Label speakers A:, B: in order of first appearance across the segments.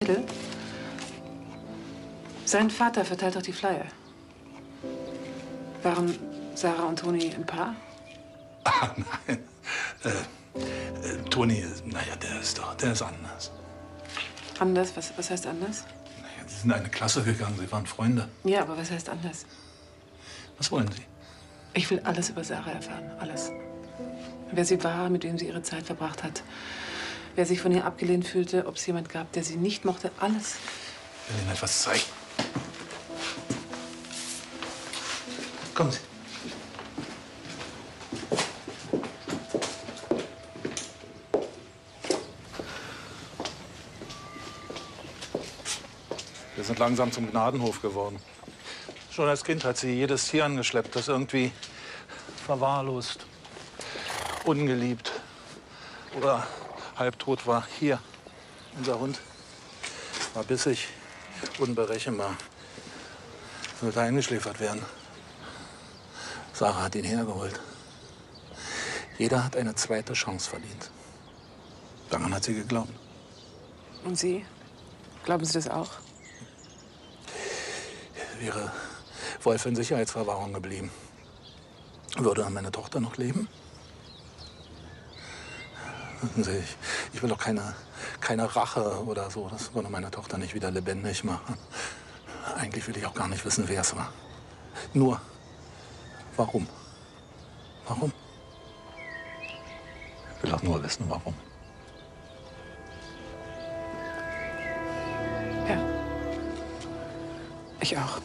A: Zettel? Sein Vater verteilt doch die Flyer. Waren Sarah und Toni ein Paar?
B: Ah, nein. Toni, naja, der ist anders.
A: Anders? Was heißt anders?
B: Naja, sie sind eine Klasse gegangen, sie waren Freunde.
A: Ja, aber was heißt anders?
B: Was wollen Sie?
A: Ich will alles über Sarah erfahren, alles. Wer sie war, mit wem sie ihre Zeit verbracht hat. Wer sich von ihr abgelehnt fühlte, ob es jemand gab, der sie nicht mochte, alles.
B: Ich will Ihnen etwas zeigen. Kommen Sie. Wir sind langsam zum Gnadenhof geworden. Schon als Kind hat sie jedes Tier angeschleppt, das irgendwie verwahrlost, ungeliebt oder halbtot war. Hier, unser Hund war bissig, unberechenbar. Sollte eingeschläfert werden. Sarah hat ihn hergeholt. Jeder hat eine zweite Chance verdient. Daran hat sie geglaubt.
A: Und Sie? Glauben Sie das auch?
B: Wäre Wolf in Sicherheitsverwahrung geblieben, würde meine Tochter noch leben? Wissen Sie, ich will doch keine Rache oder so. Das würde meine Tochter nicht wieder lebendig machen. Eigentlich will ich auch gar nicht wissen, wer es war. Nur, warum? Warum? Ich will auch nur wissen, warum.
A: Ja. Ich auch.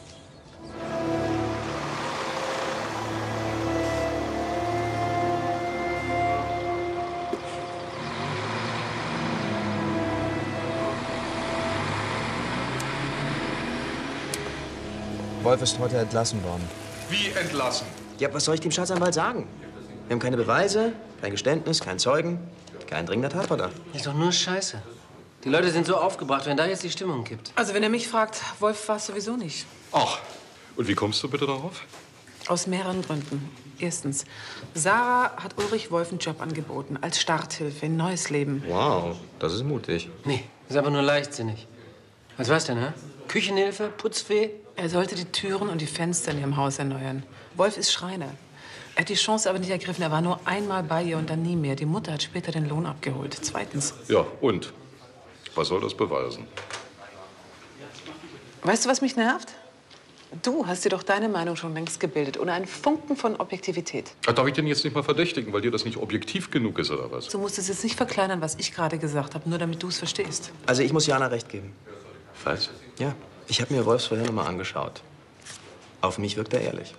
C: Wolf ist heute entlassen worden.
D: Wie entlassen?
C: Ja, was soll ich dem Staatsanwalt sagen? Wir haben keine Beweise, kein Geständnis, keinen Zeugen, kein dringender Tatverdacht.
E: Ist doch nur Scheiße. Die Leute sind so aufgebracht, wenn da jetzt die Stimmung kippt.
A: Also wenn er mich fragt, Wolf war es sowieso nicht.
D: Ach, und wie kommst du bitte darauf?
A: Aus mehreren Gründen. Erstens, Sarah hat Ulrich Wolf einen Job angeboten, als Starthilfe in neues Leben.
C: Wow, das ist mutig.
E: Nee, ist einfach nur leichtsinnig. Was war's denn, hä? Küchenhilfe, Putzfee?
A: Er sollte die Türen und die Fenster in ihrem Haus erneuern. Wolf ist Schreiner. Er hat die Chance aber nicht ergriffen. Er war nur einmal bei ihr und dann nie mehr. Die Mutter hat später den Lohn abgeholt. Zweitens.
D: Ja, und? Was soll das beweisen?
A: Weißt du, was mich nervt? Du hast dir doch deine Meinung schon längst gebildet, ohne einen Funken von Objektivität.
D: Darf ich denn jetzt nicht mal verdächtigen, weil dir das nicht objektiv genug ist, oder was?
A: Du musst es jetzt nicht verkleinern, was ich gerade gesagt habe, nur damit du es verstehst.
C: Also ich muss Jana recht geben.
D: Was?
C: Ja, ich habe mir Wolfs Verhör noch mal angeschaut. Auf mich wirkt er ehrlich.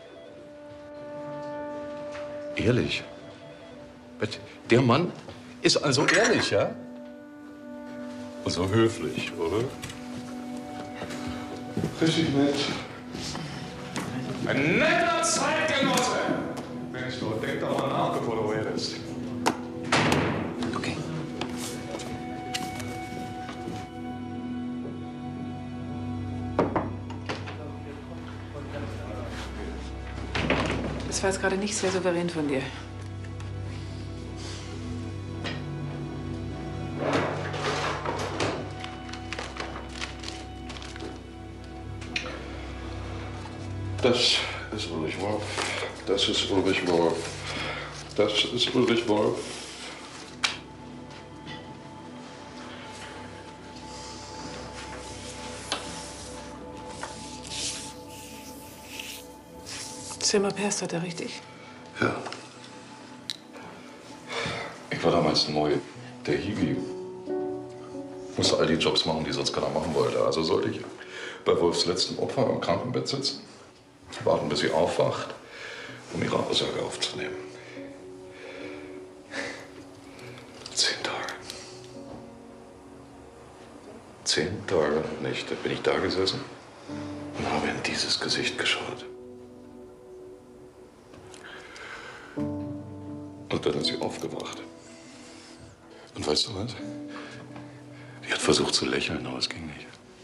D: Ehrlich? Der Mann ist also ehrlich, ja? Und so höflich, oder? Richtig nett. Ein netter Zeitgenosse! Mensch, du, denk doch mal nach, bevor du redest.
C: Okay.
A: Das war jetzt gerade nicht sehr souverän von dir.
D: Das ist Ulrich Wolf. Das ist Ulrich Wolf. Das ist Ulrich Wolf.
A: Zimmer Perst hat er richtig.
D: Ja. Ich war damals neu. Der Hiwi musste all die Jobs machen, die sonst keiner machen wollte. Also sollte ich bei Wolfs letzten Opfer im Krankenbett sitzen, warten, bis sie aufwacht, um ihre Aussage aufzunehmen. 10 Tage. 10 Tage nicht. Da bin ich da gesessen und habe in dieses Gesicht geschaut. Und dann ist sie aufgewacht. Und weißt du was? Die hat versucht zu lächeln, aber es ging nicht.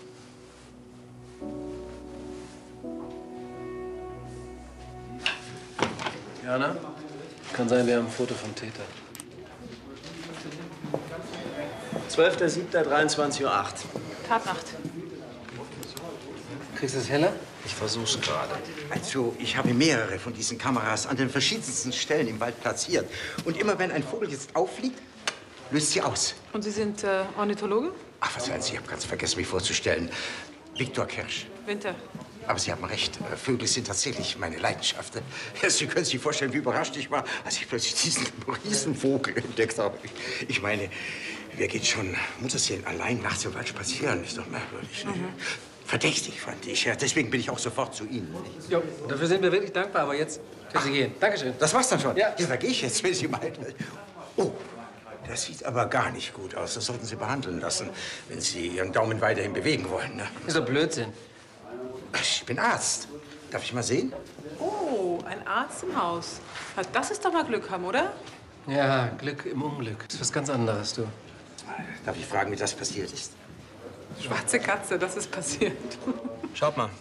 E: Jana? Kann sein, wir haben ein Foto vom Täter.
C: 12.07.23:08 Uhr.
A: Tatnacht.
E: Kriegst du es heller?
C: Ich versuch's gerade.
F: Also, ich habe mehrere von diesen Kameras an den verschiedensten Stellen im Wald platziert. Und immer wenn ein Vogel jetzt auffliegt, löst sie aus.
A: Und Sie sind Ornithologe?
F: Ach, was wollen Sie? Ich habe ganz vergessen, mich vorzustellen. Viktor Kirsch.
A: Winter.
F: Aber Sie haben recht. Vögel sind tatsächlich meine Leidenschaft. Ja, Sie können sich vorstellen, wie überrascht ich war, als ich plötzlich diesen Riesenvogel entdeckt habe. Ich meine, wer geht schon Mutterseelen allein nachts im Wald spazieren? Ist doch merkwürdig. Verdächtig, fand ich. Ja, deswegen bin ich auch sofort zu Ihnen.
E: Jo, dafür sind wir wirklich dankbar. Aber jetzt können Sie gehen. Dankeschön.
F: Das war's dann schon?
E: Ja.
F: Da gehe ich jetzt, wenn Sie meinen. Oh, das sieht aber gar nicht gut aus. Das sollten Sie behandeln lassen, wenn Sie Ihren Daumen weiterhin bewegen wollen. Ne?
E: Ist doch Blödsinn.
F: Ich bin Arzt. Darf ich mal sehen?
A: Oh, ein Arzt im Haus. Na, das ist doch mal Glück haben, oder?
E: Ja, Glück im Unglück. Das ist was ganz anderes, du.
F: Darf ich fragen, wie das passiert ist?
A: Schwarze Katze, das ist passiert.
C: Schaut mal.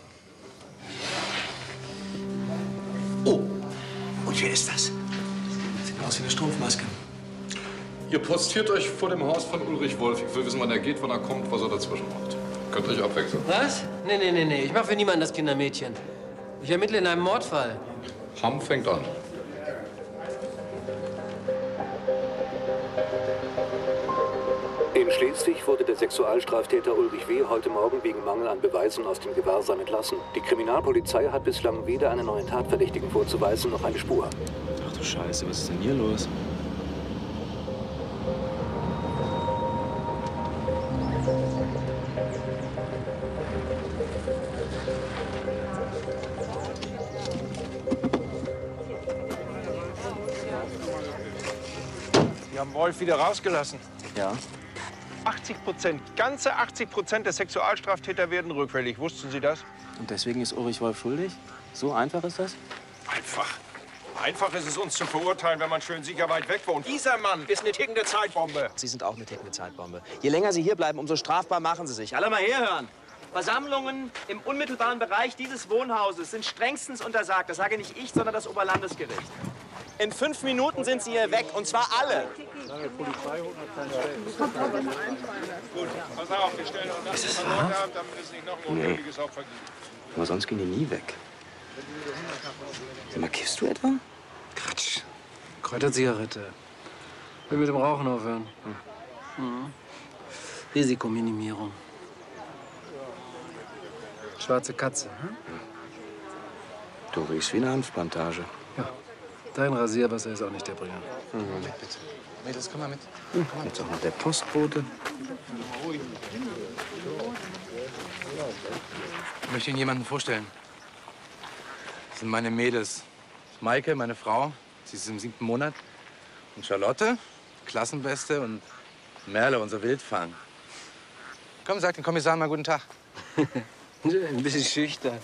F: Oh, und wer ist das?
C: Sieht aus wie eine Strumpfmaske.
D: Ihr postiert euch vor dem Haus von Ulrich Wolf. Ich will wissen, wann er geht, wann er kommt, was er dazwischen macht. Könnt ihr euch abwechseln.
E: Was? Nee. Ich mach für niemanden das Kindermädchen. Ich ermittle in einem Mordfall.
D: Hamm fängt an.
G: In Schleswig wurde der Sexualstraftäter Ulrich W. heute Morgen wegen Mangel an Beweisen aus dem Gewahrsam entlassen. Die Kriminalpolizei hat bislang weder einen neuen Tatverdächtigen vorzuweisen noch eine Spur.
C: Ach du Scheiße, was ist denn hier los?
H: Sie haben Wolf wieder rausgelassen.
C: Ja.
H: 80%, ganze 80% der Sexualstraftäter werden rückfällig. Wussten Sie das?
C: Und deswegen ist Ulrich Wolf schuldig? So einfach ist das?
H: Einfach. Einfach ist es, uns zu verurteilen, wenn man schön sicher weit weg wohnt. Dieser Mann ist eine tickende Zeitbombe.
C: Sie sind auch eine tickende Zeitbombe. Je länger Sie hier bleiben, umso strafbar machen Sie sich. Alle mal herhören. Versammlungen im unmittelbaren Bereich dieses Wohnhauses sind strengstens untersagt. Das sage nicht ich, sondern das Oberlandesgericht. In 5 Minuten sind Sie hier weg, und zwar alle.
H: Gut, pass auf, wir stellen uns das Leute ab, damit es nicht noch ein unglückliches Opfer gibt.
C: Aber sonst gehen die nie weg. Sag mal, kiffst du etwa?
E: Quatsch. Kräuterzigarette. Will mit dem Rauchen aufhören. Risikominimierung. Schwarze Katze.
C: Du riechst wie eine Hanfplantage.
E: Ja. Dein Rasierwasser ist auch nicht der Bringer.
C: Bitte. Mädels, komm mal mit. Jetzt auch noch der Postbote.
I: Ich möchte Ihnen jemanden vorstellen. Das sind meine Mädels. Das ist Maike, meine Frau. Sie ist im 7. Monat. Und Charlotte, Klassenbeste. Und Merle, unser Wildfang. Komm, sag dem Kommissar mal guten Tag.
E: Ein bisschen schüchtern.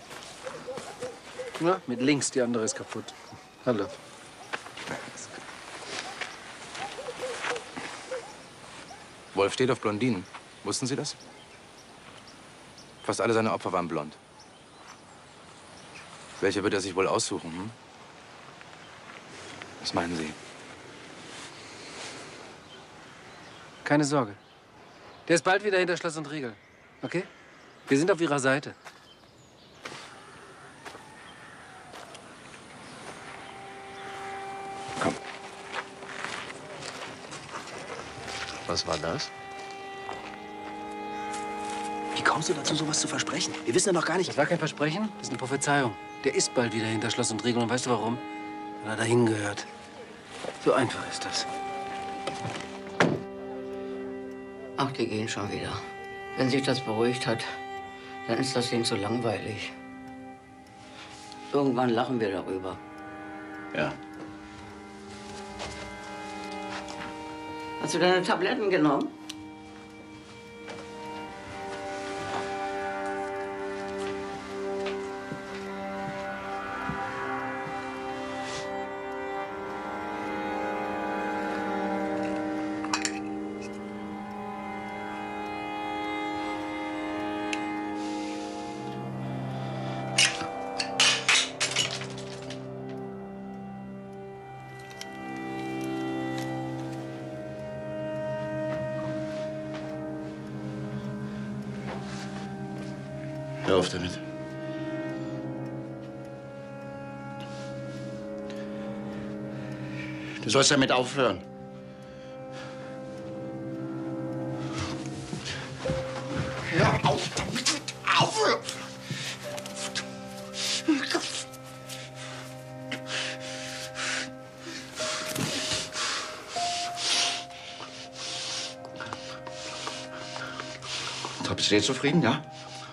E: Na, mit links, die andere ist kaputt. Hallo.
I: Wolf steht auf Blondinen. Wussten Sie das? Fast alle seine Opfer waren blond. Welche wird er sich wohl aussuchen? Hm? Was meinen Sie?
E: Keine Sorge. Der ist bald wieder hinter Schloss und Riegel. Okay? Wir sind auf Ihrer Seite.
C: Komm. Was war das? Wie kommst du dazu, sowas zu versprechen? Wir wissen ja noch gar nicht.
E: Das war kein Versprechen, das ist eine Prophezeiung. Der ist bald wieder hinter Schloss und Riegel. Und weißt du warum? Weil er dahin gehört. So einfach ist das.
J: Ach, die gehen schon wieder. Wenn sich das beruhigt hat, dann ist das denen zu langweilig. Irgendwann lachen wir darüber.
C: Ja.
J: Hast du deine Tabletten genommen?
F: Hör auf damit. Du sollst damit aufhören. Hör auf damit! Aufhören! Bist du jetzt zufrieden, ja?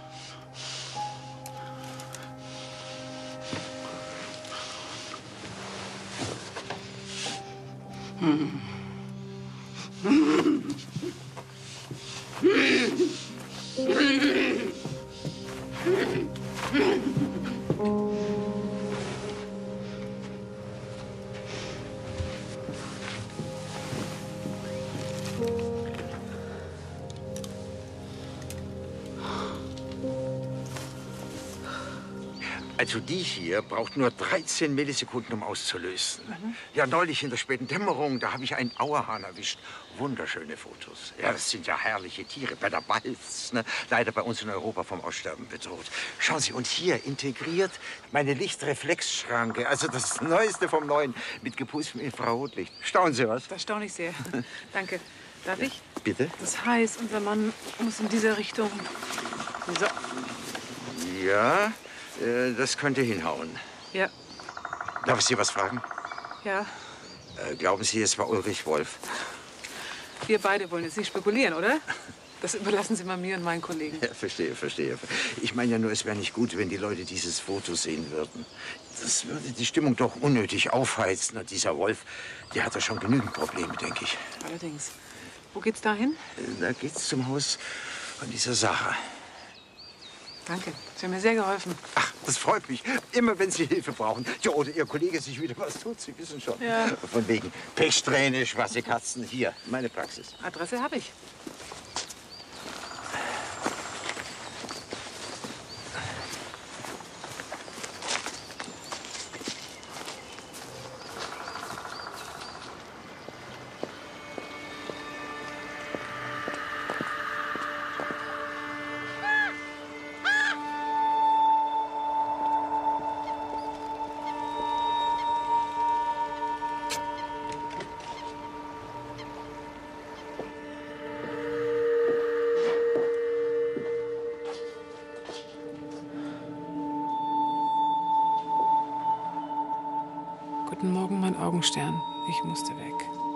F: Also die hier braucht nur 13 Millisekunden, um auszulösen. Ja, neulich in der späten Dämmerung, da habe ich einen Auerhahn erwischt. Wunderschöne Fotos. Ja, das sind ja herrliche Tiere. Bei der Balz, ne? Leider bei uns in Europa vom Aussterben bedroht. Schauen Sie, und hier integriert meine Lichtreflexschranke. Also das Neueste vom Neuen mit gepustem Infrarotlicht. Staunen Sie was?
A: Das staune ich sehr. Danke. Darf ich?
F: Bitte?
A: Das heißt, unser Mann muss in dieser Richtung. So.
F: Ja, das könnte hinhauen.
A: Ja.
F: Darf ich Sie was fragen?
A: Ja.
F: Glauben Sie, es war Ulrich Wolf?
A: Wir beide wollen jetzt nicht spekulieren, oder? Das überlassen Sie mal mir und meinen Kollegen.
F: Ja, verstehe, verstehe. Ich meine ja nur, es wäre nicht gut, wenn die Leute dieses Foto sehen würden. Das würde die Stimmung doch unnötig aufheizen. Und dieser Wolf, der hat ja schon genügend Probleme, denke ich.
A: Allerdings. Wo geht's da hin?
F: Da geht's zum Haus von dieser Sache.
A: Danke. Sie haben mir sehr geholfen.
F: Ach, das freut mich. Immer wenn Sie Hilfe brauchen. Ja, oder Ihr Kollege sich wieder was tut, Sie wissen schon.
A: Ja.
F: Von wegen Pechsträhne, schwarze Katzen. Hier, meine Praxis.
A: Adresse habe ich. Guten Morgen, mein Augenstern. Ich musste weg.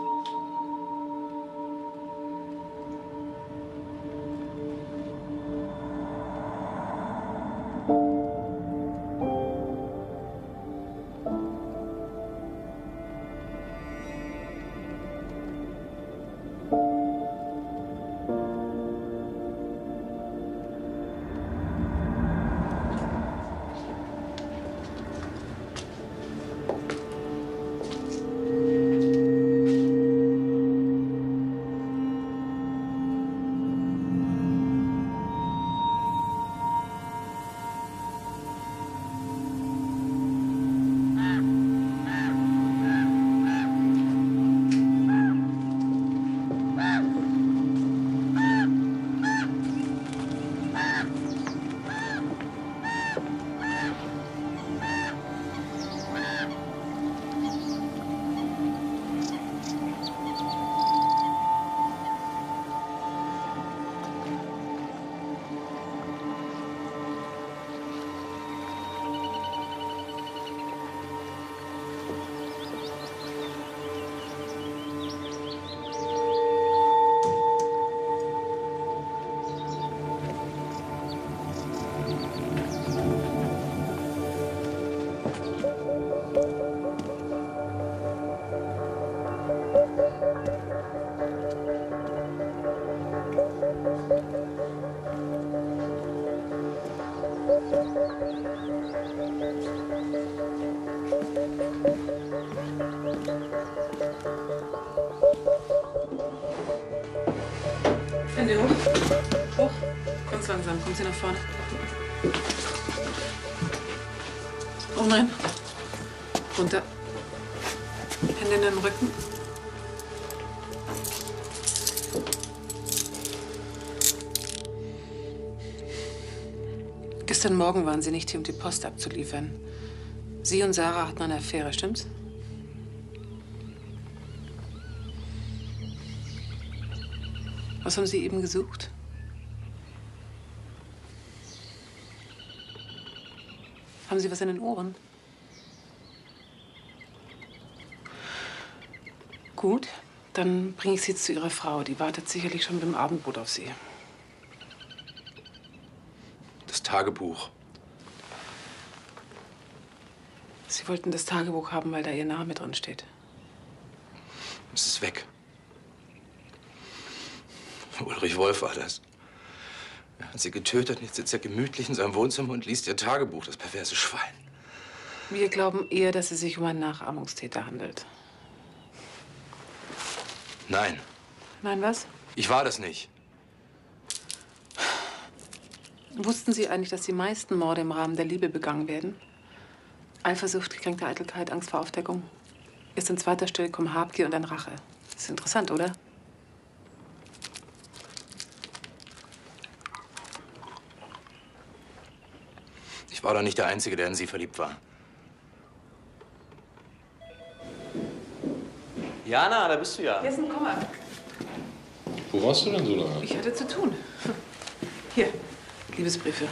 A: Hände hoch. Hoch. Ganz langsam. Kommen Sie nach vorne. Oh nein. Runter. Hände in den Rücken. Gestern Morgen waren Sie nicht hier, um die Post abzuliefern. Sie und Sarah hatten eine Affäre, stimmt's? Was haben Sie eben gesucht? Haben Sie was in den Ohren? Gut, dann bringe ich Sie jetzt zu Ihrer Frau. Die wartet sicherlich schon beim Abendbrot auf Sie.
I: Das Tagebuch.
A: Sie wollten das Tagebuch haben, weil da Ihr Name drin steht.
I: Es ist weg. Ulrich Wolf war das. Er hat sie getötet und jetzt sitzt er gemütlich in seinem Wohnzimmer und liest ihr Tagebuch, das perverse Schwein.
A: Wir glauben eher, dass es sich um einen Nachahmungstäter handelt.
I: Nein,
A: Nein, was?
I: ich war das nicht.
A: Wussten Sie eigentlich, dass die meisten Morde im Rahmen der Liebe begangen werden? Eifersucht, gekränkte Eitelkeit, Angst vor Aufdeckung. Erst an zweiter Stelle kommen Habgier und dann Rache. Das ist interessant, oder?
I: Ich war doch nicht der Einzige, der in sie verliebt war.
C: Jana, da bist du ja.
A: Hier ist ein Kummer.
D: Wo warst du denn so lange?
A: Ich hatte zu tun. Hier, Liebesbriefe.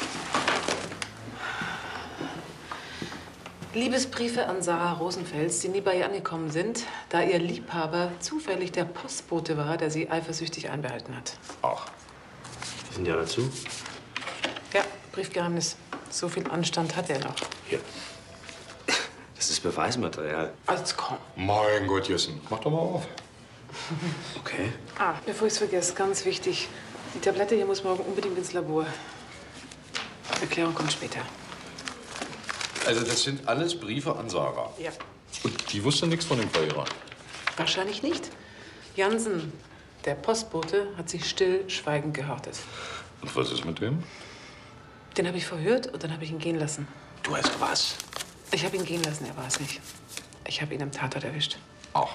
A: Liebesbriefe an Sarah Rosenfels, die nie bei ihr angekommen sind, da ihr Liebhaber zufällig der Postbote war, der sie eifersüchtig einbehalten hat.
C: Ach. Die sind ja dazu.
A: Ja, Briefgeheimnis. So viel Anstand hat er noch.
C: Hier. Das ist Beweismaterial.
A: Also komm.
D: Mein Gott, Jessen, mach doch mal auf.
C: Okay.
A: Ah, bevor ich es vergesse, ganz wichtig. Die Tablette hier muss morgen unbedingt ins Labor. Erklärung kommt später.
D: Also das sind alles Briefe an Sarah.
A: Ja.
D: Und die wusste nichts von dem Verehrer?
A: Wahrscheinlich nicht. Jansen, der Postbote, hat sich stillschweigend gehortet.
D: Und was ist mit dem?
A: Den habe ich verhört und dann habe ich ihn gehen lassen.
D: Du hast was?
A: Ich habe ihn gehen lassen, er war es nicht. Ich habe ihn am Tatort erwischt.
D: Ach.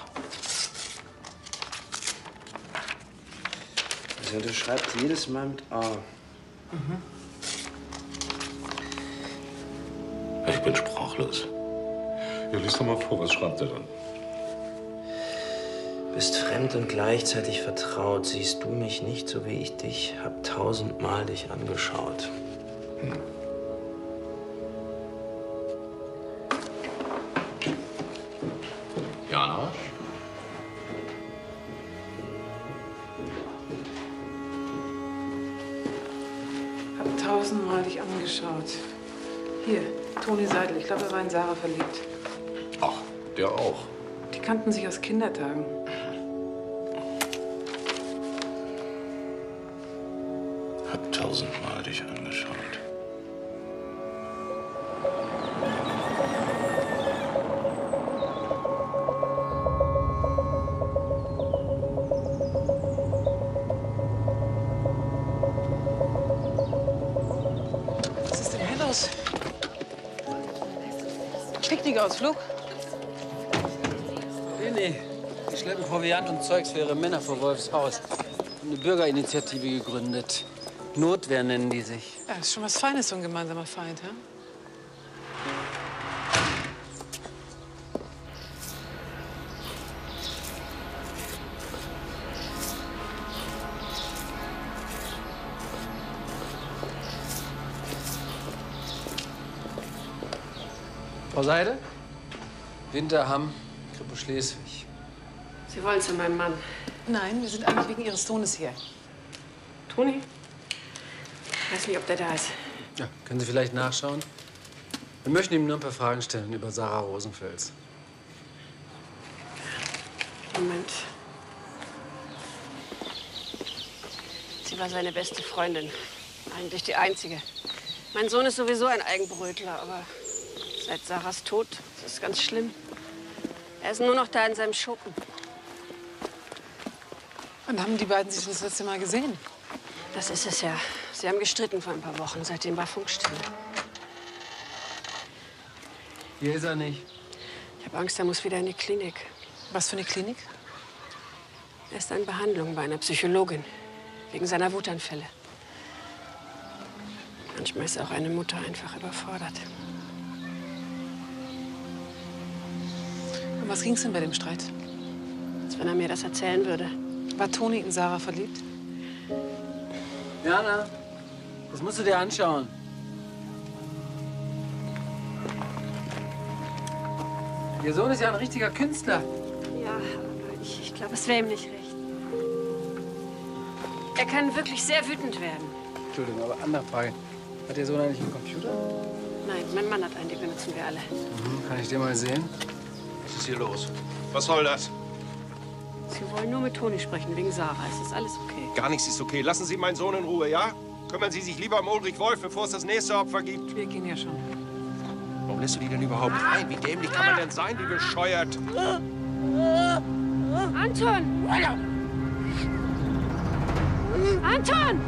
C: Sie unterschreibt jedes Mal mit A.
D: Ich bin sprachlos. Ja, lies doch mal vor, was schreibt er dann?
C: Bist fremd und gleichzeitig vertraut. Siehst du mich nicht, so wie ich dich. Hab 1000-mal dich angeschaut.
D: Jana?
A: Hab 1000-mal dich angeschaut. Hier, Toni Seidel. Ich glaube, er war in Sarah verliebt.
D: Ach, der auch.
A: Die kannten sich aus Kindertagen.
D: Hab 1000-mal dich angeschaut.
A: Was ist denn hier los? Picknickausflug?
E: Nee. Die schleppen Proviant und Zeugs für ihre Männer vor Wolfs Haus. Haben eine Bürgerinitiative gegründet. Notwehr nennen die sich.
A: Ja, ist schon was Feines, so ein gemeinsamer Feind, hä?
E: Frau Seidel? Winterham, Kripo Schleswig.
K: Sie wollen zu meinem Mann.
A: Nein, wir sind eigentlich wegen Ihres Sohnes hier.
K: Toni? Ich weiß nicht, ob der da ist.
E: Ja, können Sie vielleicht nachschauen? Wir möchten ihm nur ein paar Fragen stellen über Sarah Rosenfels.
K: Moment. Sie war seine beste Freundin. Eigentlich die einzige. Mein Sohn ist sowieso ein Eigenbrötler, aber seit Sarahs Tod ist es ganz schlimm. Er ist nur noch da in seinem Schuppen.
A: Wann haben die beiden sich das letzte Mal gesehen?
K: Das ist es ja. Sie haben gestritten vor ein paar Wochen. Seitdem war Funkstille.
E: Hier ist er nicht.
K: Ich habe Angst, er muss wieder in die Klinik.
A: Was für eine Klinik?
K: Er ist in Behandlung bei einer Psychologin. Wegen seiner Wutanfälle. Manchmal ist auch eine Mutter einfach überfordert.
A: Um was ging's denn bei dem Streit?
K: Als wenn er mir das erzählen würde.
A: War Toni in Sarah verliebt?
E: Jana, das musst du dir anschauen. Ihr Sohn ist ja ein richtiger Künstler.
K: Ja, aber ich glaube, es wäre ihm nicht recht. Er kann wirklich sehr wütend werden.
E: Entschuldigung, aber andere Frage. Hat Ihr Sohn eigentlich einen Computer?
K: Nein, mein Mann hat einen, den benutzen wir alle.
E: Kann ich den mal sehen?
H: Was ist hier los? Was soll das?
K: Sie wollen nur mit Toni sprechen, wegen Sarah. Es ist alles okay.
H: Gar nichts ist okay. Lassen Sie meinen Sohn in Ruhe, ja? Kümmern Sie sich lieber um Ulrich Wolf, bevor es das nächste Opfer gibt.
A: Wir gehen ja schon.
H: Warum lässt du die denn überhaupt rein? Wie dämlich kann man denn sein? Wie bescheuert?
K: Anton! Anton!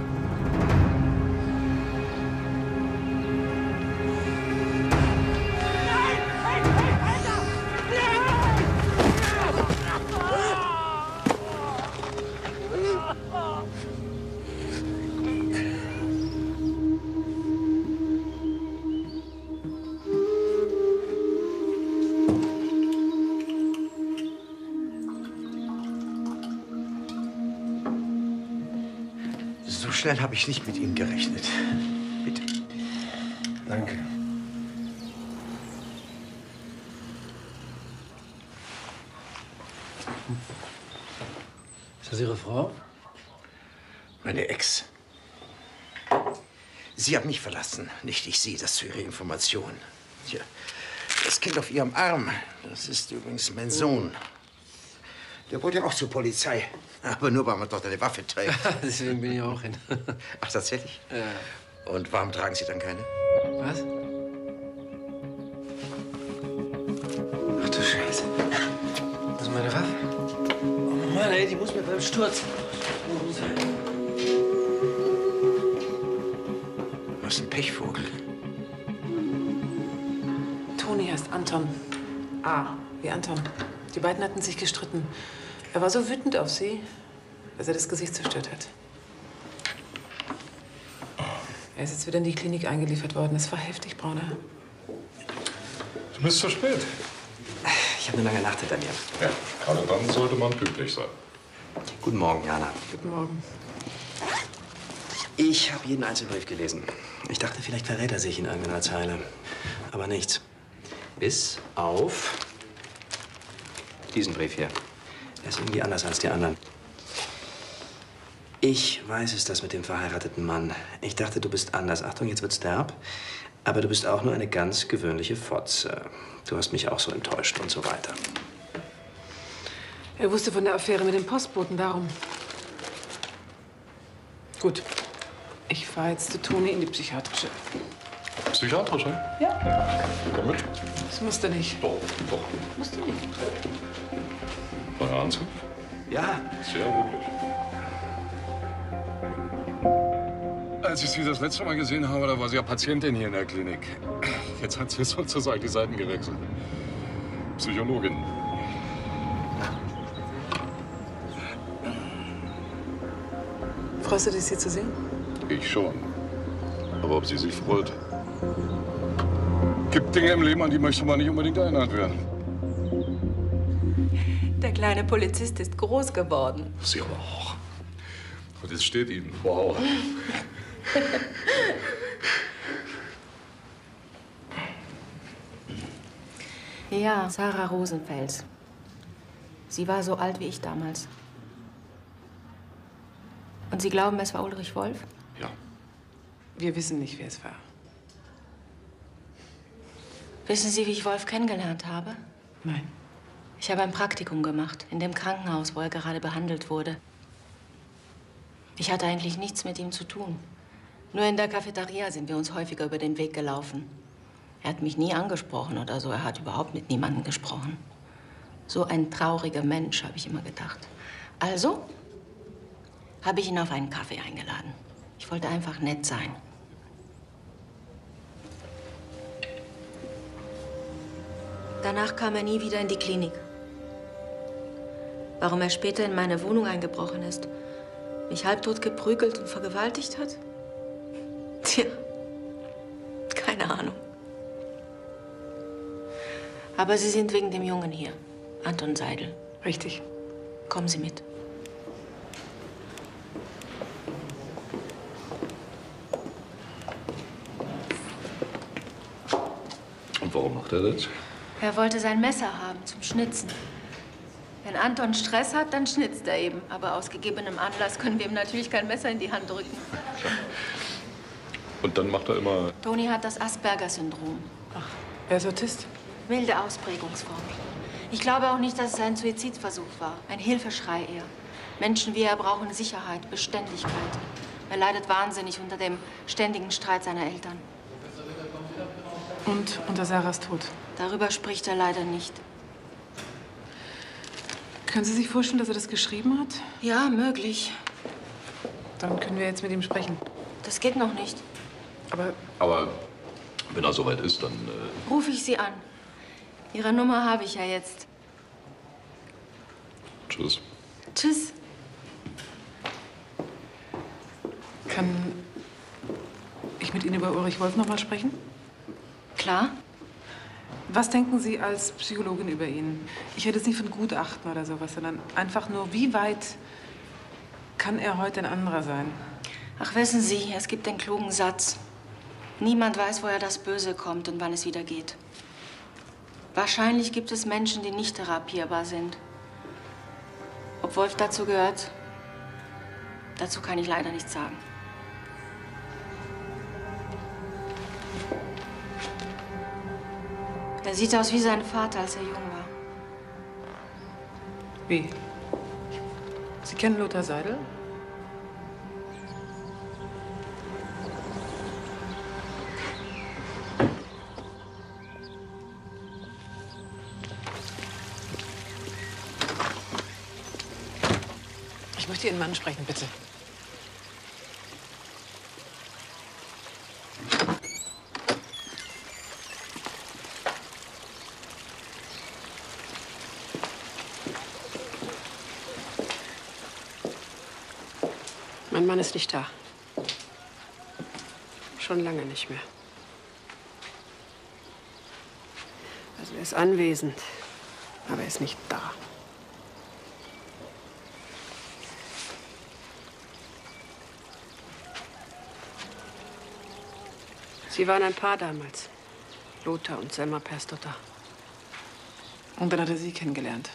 F: So schnell habe ich nicht mit Ihnen gerechnet. Bitte.
E: Danke. Ist das Ihre Frau?
F: Meine Ex. Sie hat mich verlassen, nicht ich Sie. Das zu Ihrer Information. Tja, das Kind auf Ihrem Arm, das ist übrigens mein Sohn. Der wollte auch zur Polizei. Aber nur, weil man dort eine Waffe trägt.
E: Deswegen bin ich auch hin.
F: Ach, tatsächlich?
E: Ja.
F: Und warum tragen Sie dann keine?
E: Was? Ach du Scheiße. Das ist meine Waffe. Oh Mann, ey, die muss mir beim Sturz.
F: Was ist ein Pechvogel?
A: Toni heißt Anton. A, wie Anton. Die beiden hatten sich gestritten. Er war so wütend auf sie, dass er das Gesicht zerstört hat. Er ist jetzt wieder in die Klinik eingeliefert worden. Es war heftig, Brauner.
D: Du bist zu spät.
C: Ich habe eine lange Nacht hinter mir.
D: Ja, gerade dann sollte man pünktlich sein.
C: Guten Morgen, Jana.
A: Guten Morgen.
C: Ich habe jeden einzelnen Brief gelesen. Ich dachte, vielleicht verrät er sich in irgendeiner Zeile. Aber nichts. Bis auf diesen Brief hier. Er ist irgendwie anders als die anderen. Ich weiß es, das mit dem verheirateten Mann. Ich dachte, du bist anders. Achtung, jetzt wird's derb. Aber du bist auch nur eine ganz gewöhnliche Fotze. Du hast mich auch so enttäuscht und so weiter.
A: Er wusste von der Affäre mit dem Postboten, darum. Gut. Ich fahre jetzt zu Toni in die psychiatrische.
D: Psychiatrische?
A: Ja.
D: Damit?
A: Das musste nicht.
D: Doch, doch.
A: Musste nicht.
D: War er ernsthaft?
C: Ja.
D: Sehr wirklich. Als ich Sie das letzte Mal gesehen habe, da war sie ja Patientin hier in der Klinik. Jetzt hat sie sozusagen die Seiten gewechselt. Psychologin.
A: Freust du dich, sie zu sehen?
D: Ich schon. Aber ob sie sich freut? Gibt Dinge im Leben, an die möchte man nicht unbedingt erinnert werden.
L: Der kleine Polizist ist groß geworden.
D: Sie aber auch. Und jetzt steht Ihnen. Wow.
L: Ja, Sarah Rosenfels. Sie war so alt wie ich damals. Und Sie glauben, es war Ulrich Wolf?
D: Ja.
A: Wir wissen nicht, wer es war.
L: Wissen Sie, wie ich Wolf kennengelernt habe?
A: Nein.
L: Ich habe ein Praktikum gemacht, in dem Krankenhaus, wo er gerade behandelt wurde. Ich hatte eigentlich nichts mit ihm zu tun. Nur in der Cafeteria sind wir uns häufiger über den Weg gelaufen. Er hat mich nie angesprochen oder so. Er hat überhaupt mit niemandem gesprochen. So ein trauriger Mensch, habe ich immer gedacht. Also habe ich ihn auf einen Kaffee eingeladen. Ich wollte einfach nett sein. Danach kam er nie wieder in die Klinik. Warum er später in meine Wohnung eingebrochen ist, mich halbtot geprügelt und vergewaltigt hat? Tja, Keine Ahnung. Aber Sie sind wegen dem Jungen hier, Anton Seidel.
A: Richtig.
L: Kommen Sie mit.
D: Und warum macht er das?
L: Er wollte sein Messer haben zum Schnitzen. Wenn Anton Stress hat, dann schnitzt er eben. Aber aus gegebenem Anlass können wir ihm natürlich kein Messer in die Hand drücken.
D: Und dann macht er immer...
L: Toni hat das Asperger-Syndrom.
A: Ach, er ist Autist?
L: Milde Ausprägungsform. Ich glaube auch nicht, dass es ein Suizidversuch war. Ein Hilfeschrei eher. Menschen wie er brauchen Sicherheit, Beständigkeit. Er leidet wahnsinnig unter dem ständigen Streit seiner Eltern.
A: Und unter Sarahs Tod?
L: Darüber spricht er leider nicht.
A: Können Sie sich vorstellen, dass er das geschrieben hat?
L: Ja, möglich.
A: Dann können wir jetzt mit ihm sprechen.
L: Das geht noch nicht.
D: Aber wenn er soweit ist, dann...
L: Rufe ich Sie an. Ihre Nummer habe ich ja jetzt.
D: Tschüss.
L: Tschüss.
A: Kann ich mit Ihnen über Ulrich Wolf noch mal sprechen?
L: Klar.
A: Was denken Sie als Psychologin über ihn? Ich rede jetzt nicht von Gutachten oder sowas, sondern einfach nur, wie weit kann er heute ein anderer sein?
L: Ach, wissen Sie, es gibt den klugen Satz. Niemand weiß, woher das Böse kommt und wann es wieder geht. Wahrscheinlich gibt es Menschen, die nicht therapierbar sind. Ob Wolf dazu gehört, dazu kann ich leider nichts sagen. Er sieht aus wie sein Vater, als er jung war.
A: Wie? Sie kennen Lothar Seidel? Ich möchte Ihren Mann sprechen, bitte.
K: Mein Mann ist nicht da. Schon lange nicht mehr. Also er ist anwesend, aber er ist nicht da. Sie waren ein Paar damals. Lothar und Selma Perstotter.
A: Und dann hat er Sie kennengelernt.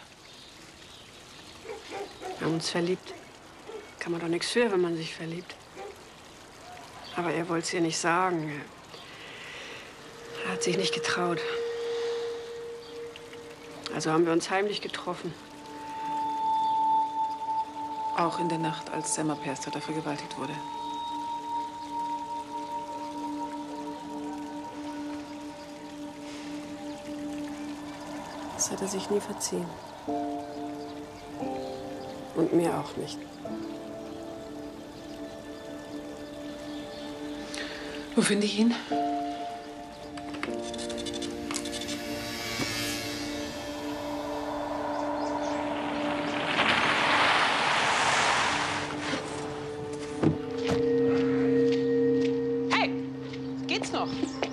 K: Wir haben uns verliebt. Kann man doch nichts für, wenn man sich verliebt. Aber er wollte es ihr nicht sagen. Er hat sich nicht getraut. Also haben wir uns heimlich getroffen.
A: Auch in der Nacht, als Selma Perstotter vergewaltigt wurde.
K: Das hat er sich nie verziehen. Und mir auch nicht.
A: Wo finde ich ihn?
K: Hey, geht's noch?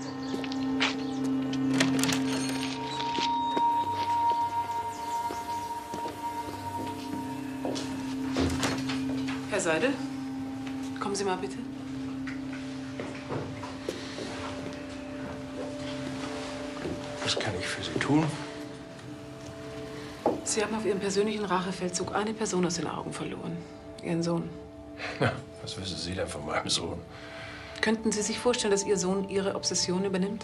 A: Herr Seidel, kommen Sie mal bitte.
H: Was kann ich für Sie tun?
A: Sie haben auf Ihrem persönlichen Rachefeldzug eine Person aus den Augen verloren. Ihren Sohn.
H: Na, was wissen Sie denn von meinem Sohn?
A: Könnten Sie sich vorstellen, dass Ihr Sohn Ihre Obsession übernimmt?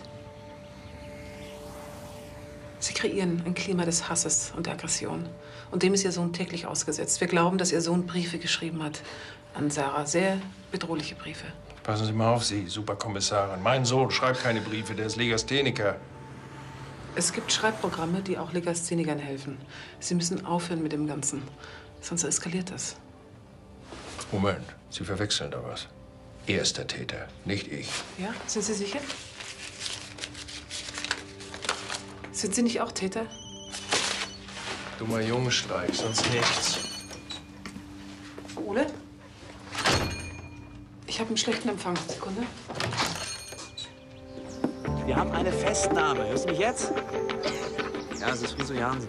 A: Sie kreieren ein Klima des Hasses und der Aggression. Und dem ist Ihr Sohn täglich ausgesetzt. Wir glauben, dass Ihr Sohn Briefe geschrieben hat an Sarah. Sehr bedrohliche Briefe.
H: Passen Sie mal auf, Sie Superkommissarin. Mein Sohn schreibt keine Briefe, der ist Legastheniker.
A: Es gibt Schreibprogramme, die auch Legasthenikern helfen. Sie müssen aufhören mit dem Ganzen, sonst eskaliert das.
H: Moment, Sie verwechseln da was. Er ist der Täter, nicht ich.
A: Ja, sind Sie sicher? Sind Sie nicht auch Täter?
H: Dummer Jungenstreich, sonst nichts.
A: Ole? Ich habe einen schlechten Empfang. Sekunde.
C: Wir haben eine Festnahme. Hörst du mich jetzt? Ja, es ist Riso Jansen.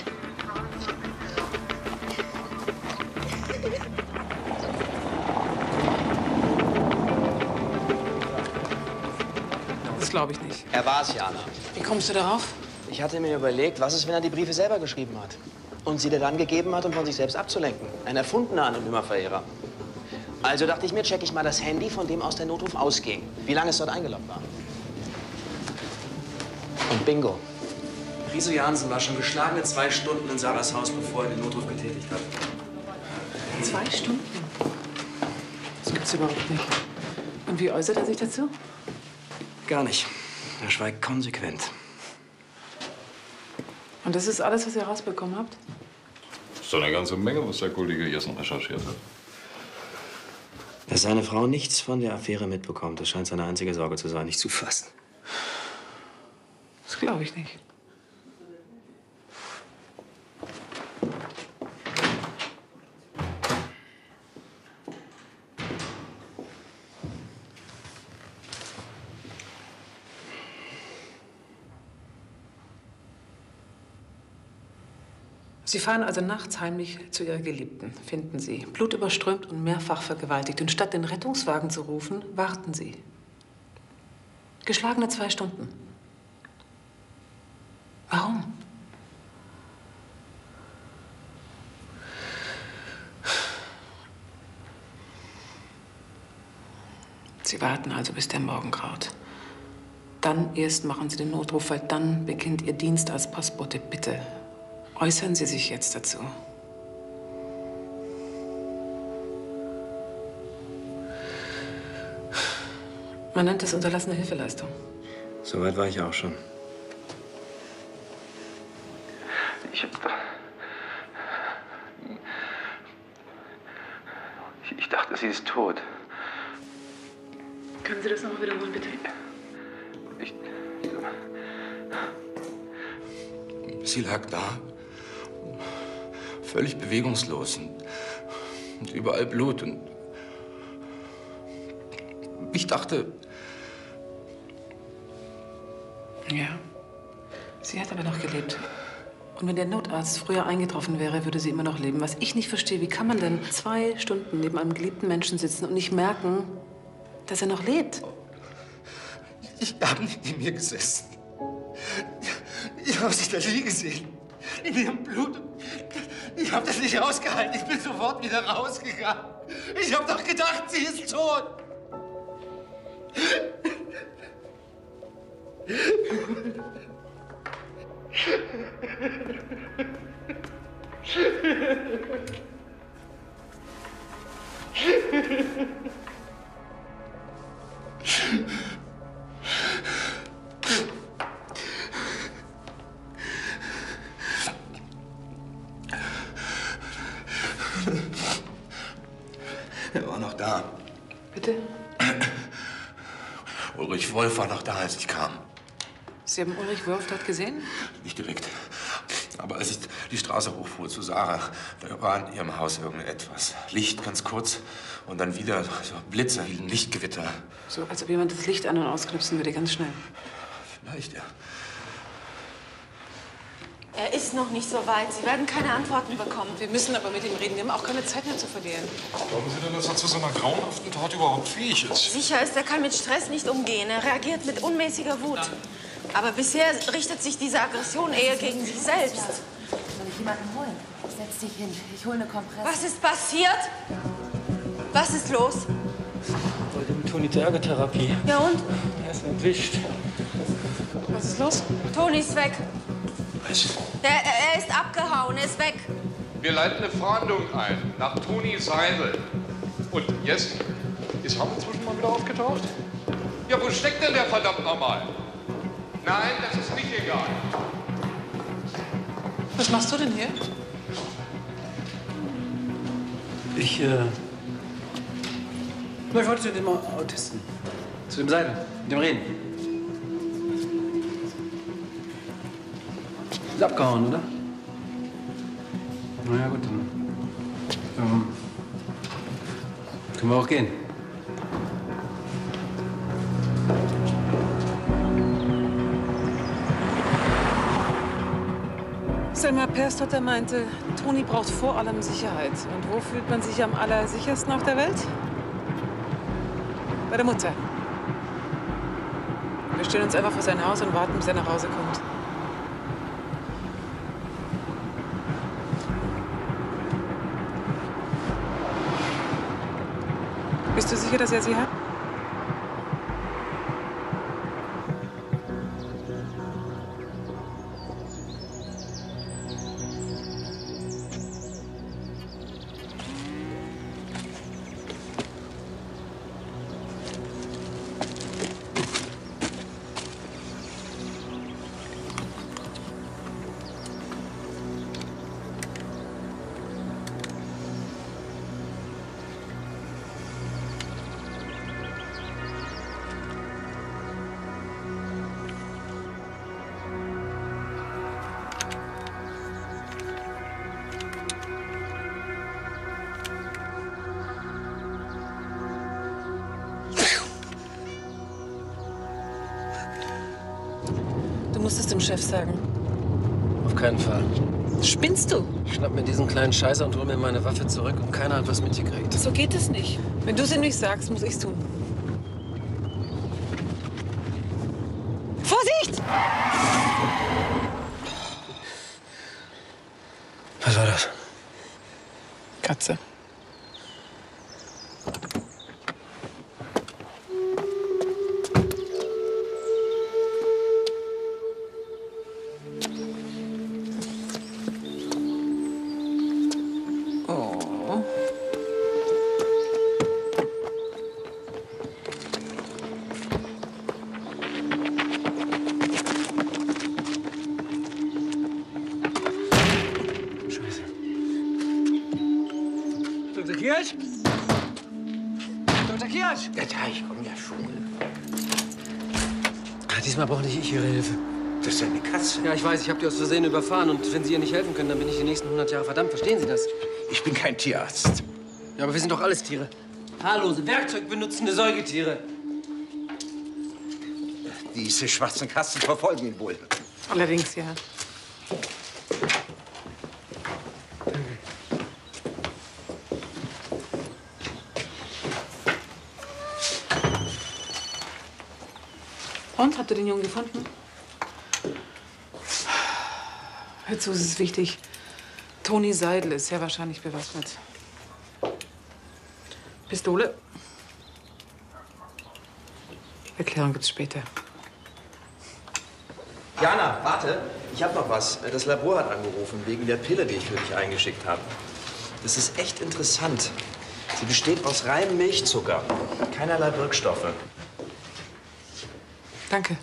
A: Das glaube ich nicht.
C: Er war es, Jana.
A: Wie kommst du darauf?
C: Ich hatte mir überlegt, was ist, wenn er die Briefe selber geschrieben hat? Und sie dir dann gegeben hat, um von sich selbst abzulenken. Ein erfundener anonymer Verehrer. Also dachte ich mir, checke ich mal das Handy, von dem aus der Notruf ausging. Wie lange es dort eingeloggt war. Und bingo. Riso Jansen war schon geschlagene 2 Stunden in Sarahs Haus, bevor er den Notruf getätigt hat.
A: 2 Stunden? Das gibt's überhaupt nicht. Und wie äußert er sich dazu?
C: Gar nicht. Er schweigt konsequent.
A: Und das ist alles, was ihr rausbekommen habt?
D: Das ist doch eine ganze Menge, was der Kollege Jessen recherchiert hat.
C: Dass seine Frau nichts von der Affäre mitbekommt, das scheint seine einzige Sorge zu sein, nicht zu fassen.
A: Das glaube ich nicht. Sie fahren also nachts heimlich zu Ihrer Geliebten, finden Sie. Blutüberströmt und mehrfach vergewaltigt. Und statt den Rettungswagen zu rufen, warten Sie. Geschlagene 2 Stunden. Warum? Sie warten also, bis der Morgen graut. Dann erst machen Sie den Notruf, weil dann beginnt Ihr Dienst als Postbote. Bitte. Äußern Sie sich jetzt dazu. Man nennt das unterlassene Hilfeleistung.
C: So weit war ich auch schon.
M: Ich dachte, sie ist tot.
A: Können Sie das noch mal wiederholen, bitte?
I: Sie lag da, völlig bewegungslos und überall Blut. Und ich dachte...
A: Ja, sie hat aber noch gelebt. Und wenn der Notarzt früher eingetroffen wäre, würde sie immer noch leben. Was ich nicht verstehe, wie kann man denn 2 Stunden neben einem geliebten Menschen sitzen und nicht merken, dass er noch lebt?
F: Ich habe neben mir gesessen. Ich habe sie da liegen gesehen. In ihrem Blut. Ich habe das nicht ausgehalten. Ich bin sofort wieder rausgegangen. Ich habe doch gedacht, sie ist tot.
I: Er war noch da.
A: Bitte?
I: Ulrich Wolf war noch da, als ich kam.
A: Sie haben Ulrich Wolf dort gesehen?
I: Nicht direkt. Aber als ich die Straße hochfuhr zu Sarah, da war in ihrem Haus irgendetwas. Licht ganz kurz und dann wieder so Blitze, wie ein Lichtgewitter.
A: So, als ob jemand das Licht an- und ausknipsen würde, ganz schnell.
I: Vielleicht, ja.
L: Er ist noch nicht so weit. Sie werden keine Antworten bekommen.
A: Wir müssen aber mit ihm reden. Wir haben auch keine Zeit mehr zu verlieren.
H: Glauben Sie denn, dass er zu so einer grauenhaften Tat überhaupt fähig ist?
L: Sicher ist, er kann mit Stress nicht umgehen. Er reagiert mit unmäßiger Wut. Aber bisher richtet sich diese Aggression eher gegen sich selbst.
N: Soll ich jemanden holen? Setz dich hin. Ich hole eine Kompresse.
L: Was ist passiert? Was ist los?
O: Wollte mit Toni zur Ergotherapie.
L: Ja und?
O: Er ist entwischt.
A: Was ist los?
L: Toni ist weg.
O: Was?
L: Er ist abgehauen, er ist weg.
P: Wir leiten eine Fahndung ein nach Toni Seidel. Und jetzt ist Ham inzwischen mal wieder aufgetaucht? Ja, wo steckt denn der verdammt nochmal? Nein, das ist nicht egal.
A: Was machst du denn hier?
E: Ich wollte zu dem Autisten. Zu dem Seidel, mit dem Reden. Ist abgehauen, oder? Na ja, gut, dann können wir auch gehen.
A: Selma Perstotter meinte, Toni braucht vor allem Sicherheit. Und wo fühlt man sich am allersichersten auf der Welt? Bei der Mutter. Wir stellen uns einfach vor sein Haus und warten, bis er nach Hause kommt. Bist du sicher, dass er sie hat? Du musst es dem Chef sagen.
E: Auf keinen Fall.
A: Spinnst du?
E: Ich schnapp mir diesen kleinen Scheißer und hol mir meine Waffe zurück und keiner hat was mitgekriegt.
A: So geht es nicht. Wenn du es ihm nicht sagst, muss ich's tun. Vorsicht!
E: Was war das?
A: Katze.
E: Dr. Kirsch? Dr. Kirsch?
F: Ja, ich komme ja schon.
E: Diesmal brauche nicht ich Ihre Hilfe.
F: Das ist eine Katze.
E: Ja, ich weiß, ich habe die aus Versehen überfahren. Und wenn Sie ihr nicht helfen können, dann bin ich die nächsten 100 Jahre verdammt. Verstehen Sie das?
F: Ich bin kein Tierarzt.
E: Ja, aber wir sind doch alles Tiere. Haarlose, werkzeugbenutzende Säugetiere.
F: Diese schwarzen Katzen verfolgen ihn wohl.
A: Allerdings, ja. Und, habt ihr den Jungen gefunden? Hör zu, es ist wichtig. Toni Seidel ist sehr wahrscheinlich bewaffnet. Pistole. Erklärung gibt's später.
C: Jana, warte. Ich hab noch was. Das Labor hat angerufen, wegen der Pille, die ich für dich eingeschickt habe. Das ist echt interessant. Sie besteht aus reinem Milchzucker. Keinerlei Wirkstoffe.
A: Danke.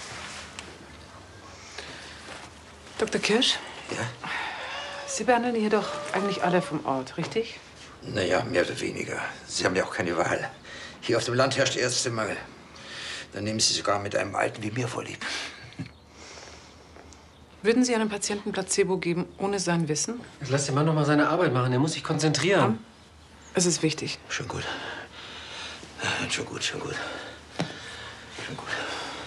A: Dr. Kirsch?
F: Ja?
A: Sie behandeln hier doch eigentlich alle vom Ort, richtig?
F: Naja, mehr oder weniger. Sie haben ja auch keine Wahl. Hier auf dem Land herrscht Ärztemangel. Dann nehmen Sie sogar mit einem Alten wie mir vorlieb.
A: Würden Sie einem Patienten Placebo geben, ohne sein Wissen?
E: Jetzt lass den Mann doch mal seine Arbeit machen. Er muss sich konzentrieren.
A: Es ist wichtig.
F: Schon gut. Schon gut, schon gut. Schon gut.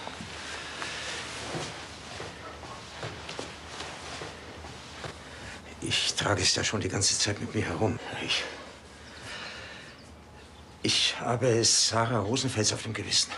F: Ich trage es ja schon die ganze Zeit mit mir herum. Ich habe Sarah Rosenfels auf dem Gewissen.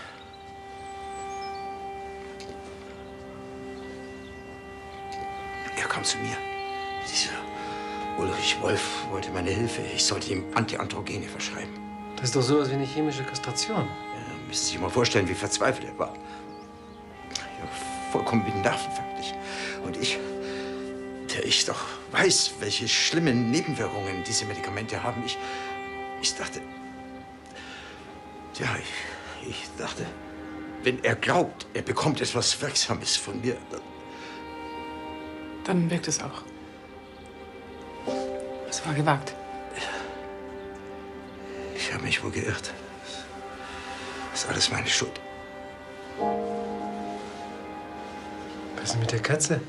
F: Er kam zu mir. Dieser Ulrich Wolf wollte meine Hilfe. Ich sollte ihm Antiandrogene verschreiben.
E: Das ist doch sowas wie eine chemische Kastration.
F: Ja, müssen Sie sich mal vorstellen, wie verzweifelt er war. Ja, vollkommen wie nervenfertig. Und ich, der ich doch weiß, welche schlimmen Nebenwirkungen diese Medikamente haben, ich dachte, ja, ich dachte, wenn er glaubt, er bekommt etwas Wirksames von mir,
A: Dann wirkt es auch. Es war gewagt.
F: Ich habe mich wohl geirrt. Das ist alles meine Schuld.
E: Was ist denn mit der Katze?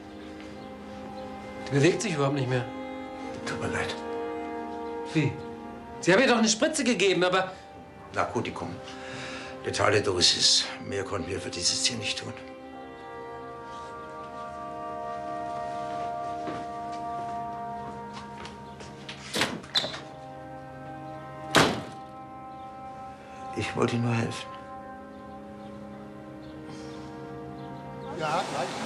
E: Die bewegt sich überhaupt nicht mehr.
F: Tut mir leid.
E: Wie? Sie haben ihr doch eine Spritze gegeben, aber...
F: Narkotikum. Letale Dosis. Mehr konnten wir für dieses Tier nicht tun. Ich wollte Ihnen nur helfen.
M: Ja,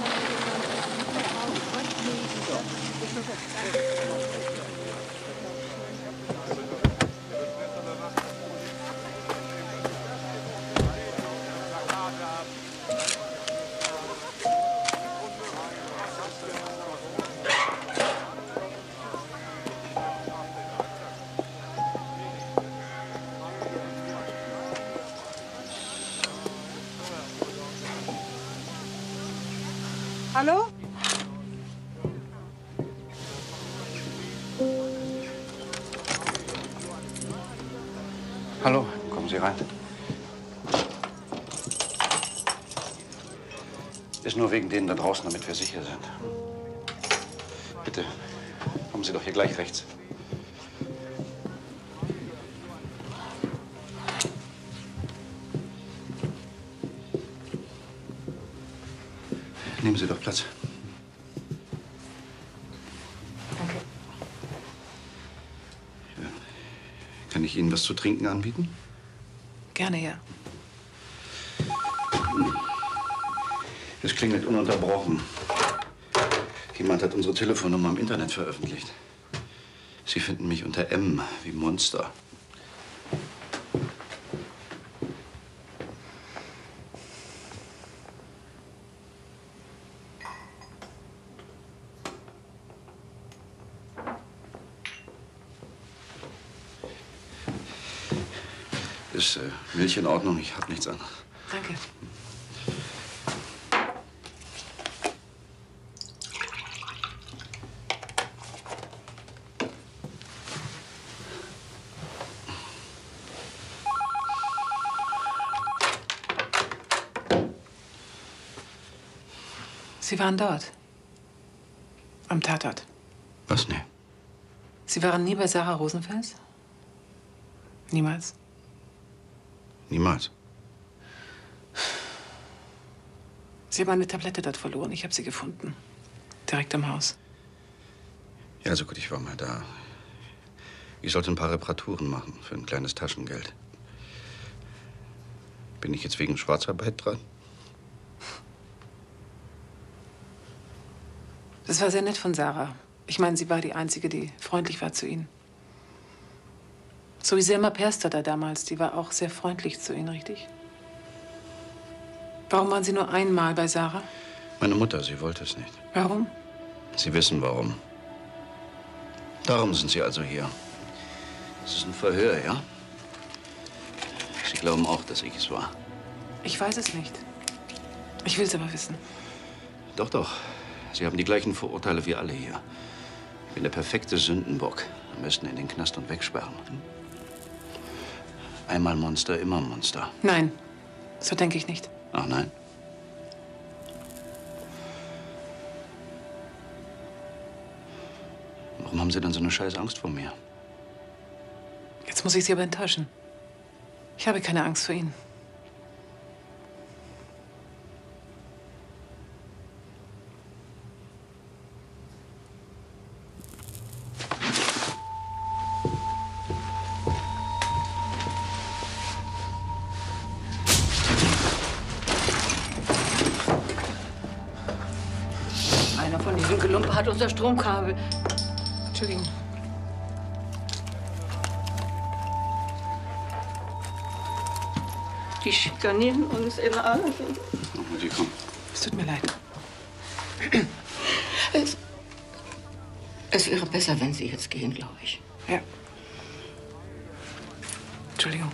Q: Hallo?
R: Hallo, kommen Sie rein. Ist nur wegen denen da draußen, damit wir sicher sind. Bitte, kommen Sie doch hier gleich rechts. Nehmen Sie doch Platz.
A: Danke.
R: Ja. Kann ich Ihnen was zu trinken anbieten?
A: Gerne, ja.
R: Es klingelt ununterbrochen. Jemand hat unsere Telefonnummer im Internet veröffentlicht. Sie finden mich unter M wie Monster. Ist Milch in Ordnung? Ich habe nichts anderes.
A: Danke. Sie waren dort. Am Tatort.
R: Was? Nee.
A: Sie waren nie bei Sarah Rosenfels? Niemals?
R: Niemals.
A: Sie haben eine Tablette dort verloren. Ich habe sie gefunden. Direkt am Haus.
R: Ja, also gut, ich war mal da. Ich sollte ein paar Reparaturen machen für ein kleines Taschengeld. Bin ich jetzt wegen Schwarzarbeit dran?
A: Das war sehr nett von Sarah. Ich meine, sie war die Einzige, die freundlich war zu Ihnen. So wie Selma Perster da damals, die war auch sehr freundlich zu Ihnen, richtig? Warum waren Sie nur einmal bei Sarah?
R: Meine Mutter, sie wollte es nicht.
A: Warum?
R: Sie wissen warum. Darum sind Sie also hier. Das ist ein Verhör, ja? Sie glauben auch, dass ich es war.
A: Ich weiß es nicht. Ich will es aber wissen.
R: Doch, doch. Sie haben die gleichen Vorurteile wie alle hier. Ich bin der perfekte Sündenbock. Am besten in den Knast und wegsperren. Einmal Monster, immer Monster.
A: Nein, so denke ich nicht.
R: Ach nein? Warum haben Sie dann so eine scheiß Angst vor mir?
A: Jetzt muss ich Sie aber enttäuschen. Ich habe keine Angst vor Ihnen.
J: Einer von diesen Gelumpen hat unser Stromkabel.
A: Entschuldigung.
Q: Die schikanieren uns in allem.
R: Die kommen.
A: Es tut mir leid.
J: Es wäre besser, wenn Sie jetzt gehen, glaube ich.
A: Ja. Entschuldigung.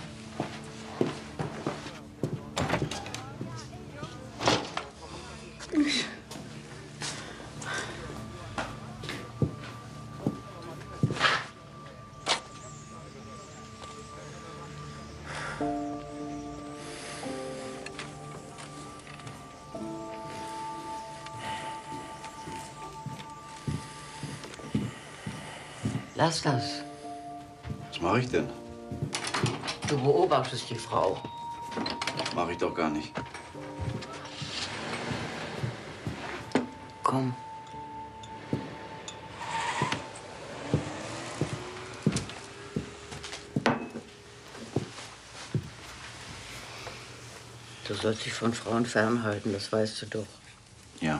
J: Lass das.
R: Was mache ich denn?
J: Du beobachtest die Frau.
R: Mache ich doch gar nicht.
J: Komm. Du sollst dich von Frauen fernhalten, das weißt du doch.
R: Ja.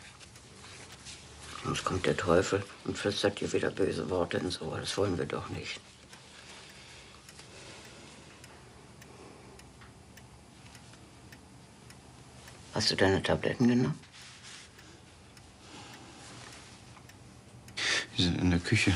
J: Sonst kommt der Teufel und flüstert dir wieder böse Worte ins Ohr. Das wollen wir doch nicht. Hast du deine Tabletten genommen?
R: Die sind in der Küche.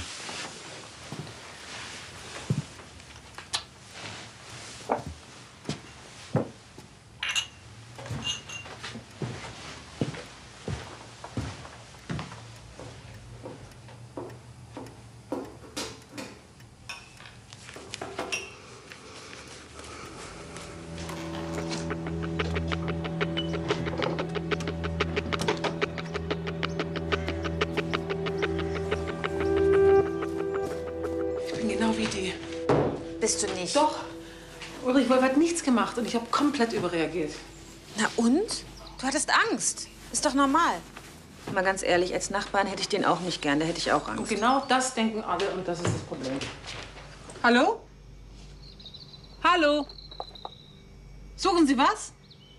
A: Bist du nicht? Doch. Ulrich Wolf hat nichts gemacht und ich habe komplett überreagiert.
N: Na und? Du hattest Angst. Ist doch normal. Mal ganz ehrlich, als Nachbarn hätte ich den auch nicht gern. Da hätte ich auch Angst.
A: Und genau das denken alle und das ist das Problem.
Q: Hallo? Hallo? Suchen Sie was?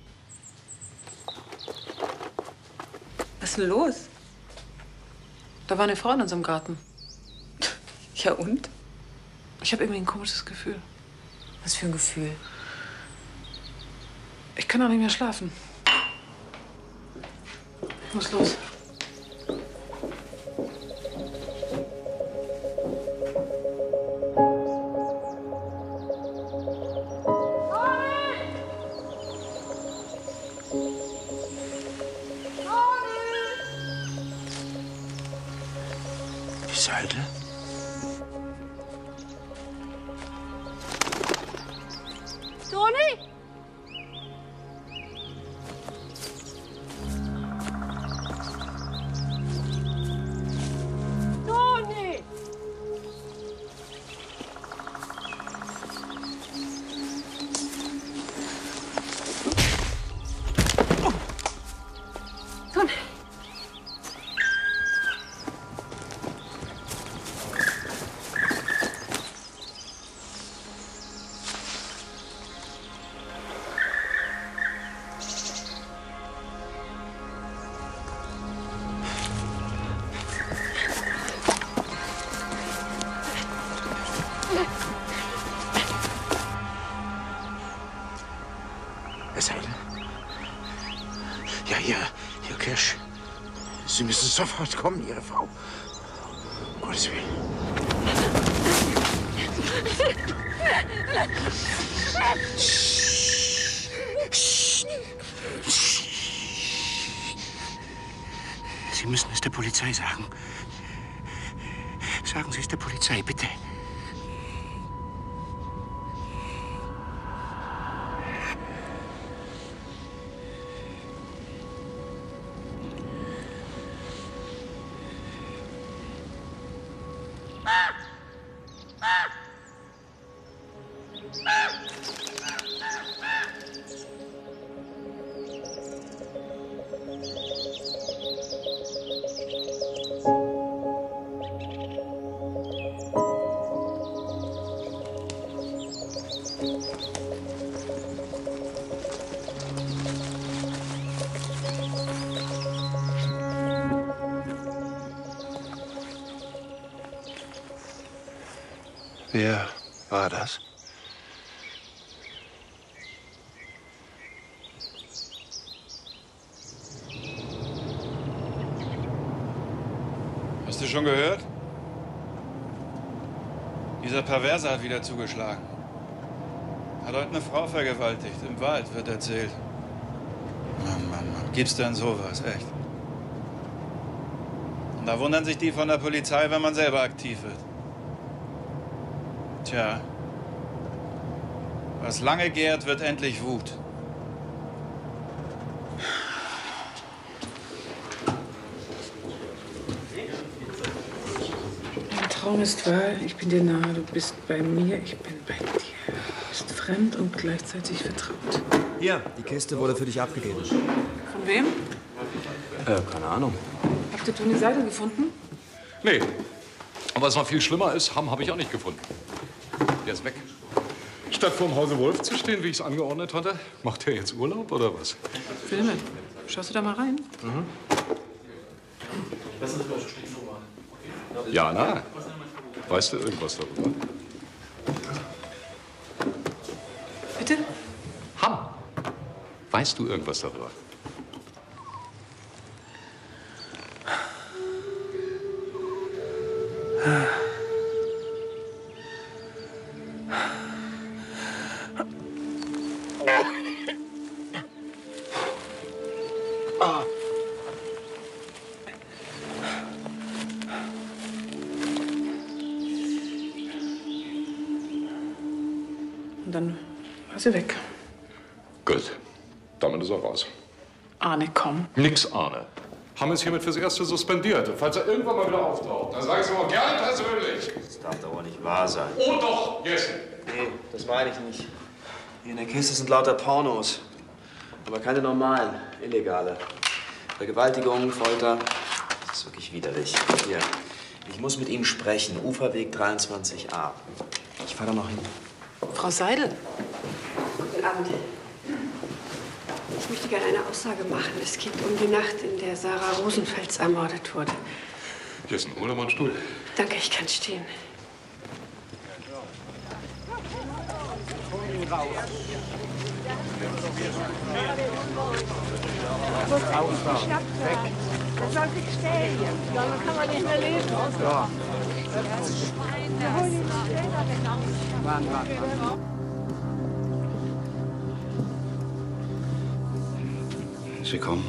A: Was ist denn los? Da war eine Frau in unserem Garten.
N: Ja und?
A: Ich habe irgendwie ein komisches Gefühl.
N: Was für ein Gefühl?
A: Ich kann auch nicht mehr schlafen. Ich muss los.
F: Die Seite?
K: Toni? Toni! Toni!
F: Herr Seidel? Ja, hier Kirsch. Sie müssen sofort kommen, Ihre Frau. Um Gottes Willen. Sie müssen es der Polizei sagen. Sagen Sie es der Polizei, bitte.
B: Wer war das?
S: Hast du schon gehört? Dieser Perverse hat wieder zugeschlagen. Hat heute eine Frau vergewaltigt. Im Wald, wird erzählt. Mann, Mann, Mann. Gibt's denn sowas, echt? Und da wundern sich die von der Polizei, wenn man selber aktiv wird. Tja. Was lange gärt, wird endlich Wut.
A: Mein Traum ist wahr, ich bin dir nahe, du bist bei mir, ich bin bei dir. Du bist fremd und gleichzeitig vertraut.
C: Hier, die Kiste wurde für dich abgegeben.
A: Von wem?
C: Keine Ahnung.
A: Habt ihr Toni Seidel gefunden?
P: Nee. Aber was noch viel schlimmer ist, habe ich auch nicht gefunden. Der ist weg. Statt vorm Hause Wolf zu stehen, wie ich es angeordnet hatte, macht er jetzt Urlaub oder was?
A: Filme. Schaust du da mal rein?
P: Jana, weißt du irgendwas darüber?
A: Bitte?
P: Ham, weißt du irgendwas darüber?
A: Und dann war sie weg.
P: Gut, damit ist er raus.
A: Arne, komm.
P: Nix, Arne. Ham ist hiermit fürs Erste suspendiert. Falls er irgendwann mal wieder auftaucht, dann sag ich's aber gern persönlich.
C: Das darf doch wohl nicht wahr sein.
P: Oh doch, Jessen.
C: Nee, das meine ich nicht. Hier in der Kiste sind lauter Pornos. Aber keine normalen, illegale. Vergewaltigung, Folter. Das ist wirklich widerlich. Hier, ich muss mit ihm sprechen. Uferweg 23a. Ich fahre da noch hin.
A: Frau Seidel.
K: Guten Abend. Ich möchte gerne eine Aussage machen. Es geht um die Nacht, in der Sarah Rosenfels ermordet wurde.
P: Jessen, hol doch mal einen Stuhl.
K: Danke, ich kann stehen.
T: Er soll sich stellen. Ja, dann kann man nicht mehr leben. Ja. Wir holen ihn später weg.
R: Sie kommen.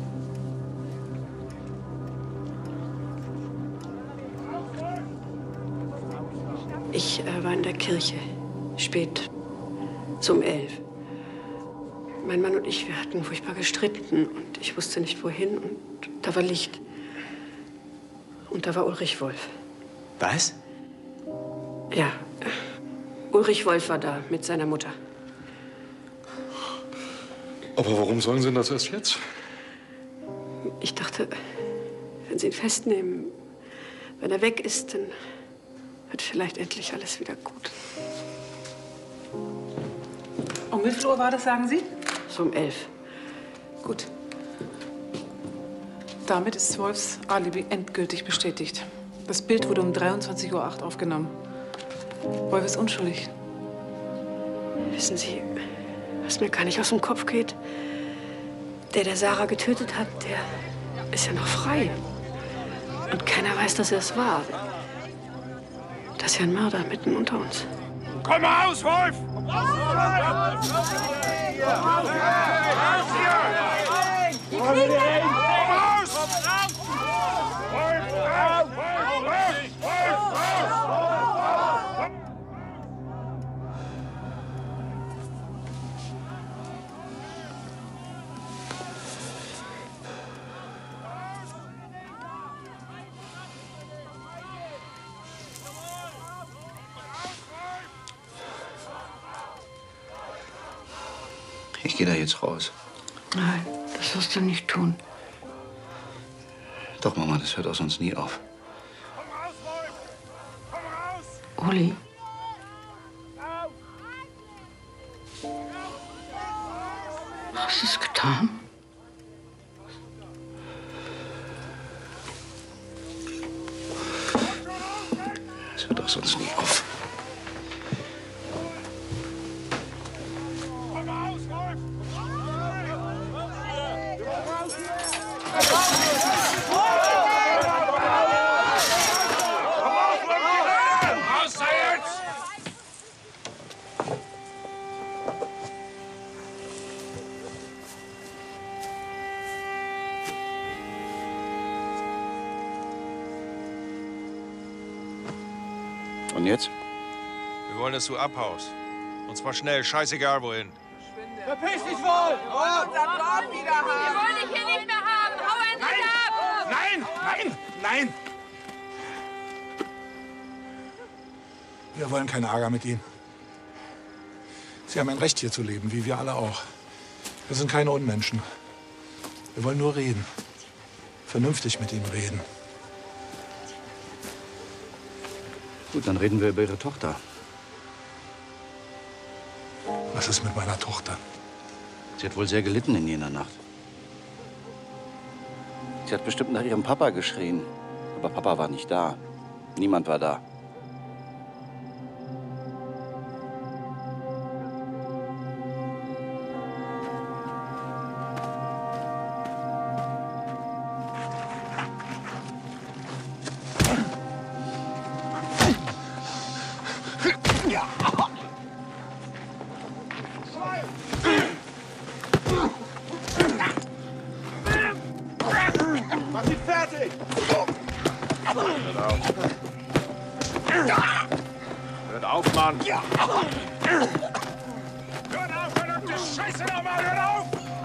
K: Ich war in der Kirche, spät, um 11. Mein Mann und ich, wir hatten furchtbar gestritten und ich wusste nicht wohin und da war Licht. Und da war Ulrich Wolf.
C: Was?
K: Ja, Ulrich Wolf war da mit seiner Mutter.
P: Aber warum sollen Sie denn das erst jetzt?
K: Ich dachte, wenn Sie ihn festnehmen, wenn er weg ist, dann wird vielleicht endlich alles wieder gut.
A: Um wie viel Uhr war das, sagen Sie?
K: So um 11.
A: Gut. Damit ist Wolfs Alibi endgültig bestätigt. Das Bild wurde um 23:08 Uhr aufgenommen. Wolf ist unschuldig.
K: Wissen Sie, was mir gar nicht aus dem Kopf geht? Der Sarah getötet hat, der ist ja noch frei. Und keiner weiß, dass er es war. Das ist ja ein Mörder mitten unter uns.
H: Komm raus, Wolf!
R: Ich gehe da jetzt raus.
K: Nein, das wirst du nicht tun.
R: Doch, Mama, das hört auch sonst nie auf.
K: Uli? Hast du es getan?
R: Das hört auch sonst nie auf. Und jetzt?
H: Wir wollen, dass du abhaust. Und zwar schnell, scheißegal wohin.
T: Verpiss dich wohl! Und unser Dorf wieder haben! Wir wollen dich hier nicht mehr haben! Hau endlich ab!
B: Nein, nein, nein! Wir wollen keinen Ärger mit Ihnen. Sie haben ein Recht, hier zu leben, wie wir alle auch. Wir sind keine Unmenschen. Wir wollen nur reden. Vernünftig mit Ihnen reden.
R: Gut, dann reden wir über Ihre Tochter.
B: Was ist mit meiner Tochter?
R: Sie hat wohl sehr gelitten in jener Nacht. Sie hat bestimmt nach ihrem Papa geschrien. Aber Papa war nicht da. Niemand war da.
H: Mach sie fertig! Hört auf, Mann! Hört auf, verdammte Scheiße nochmal! Hört auf!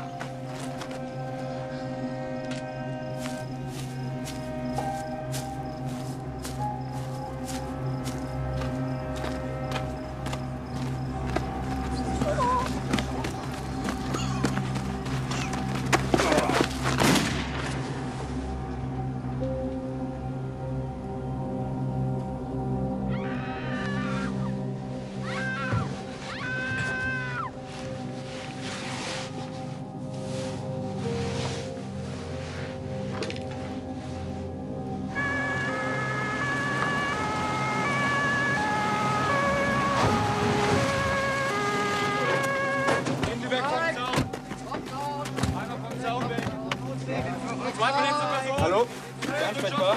S: Hallo? Wer ansprechbar?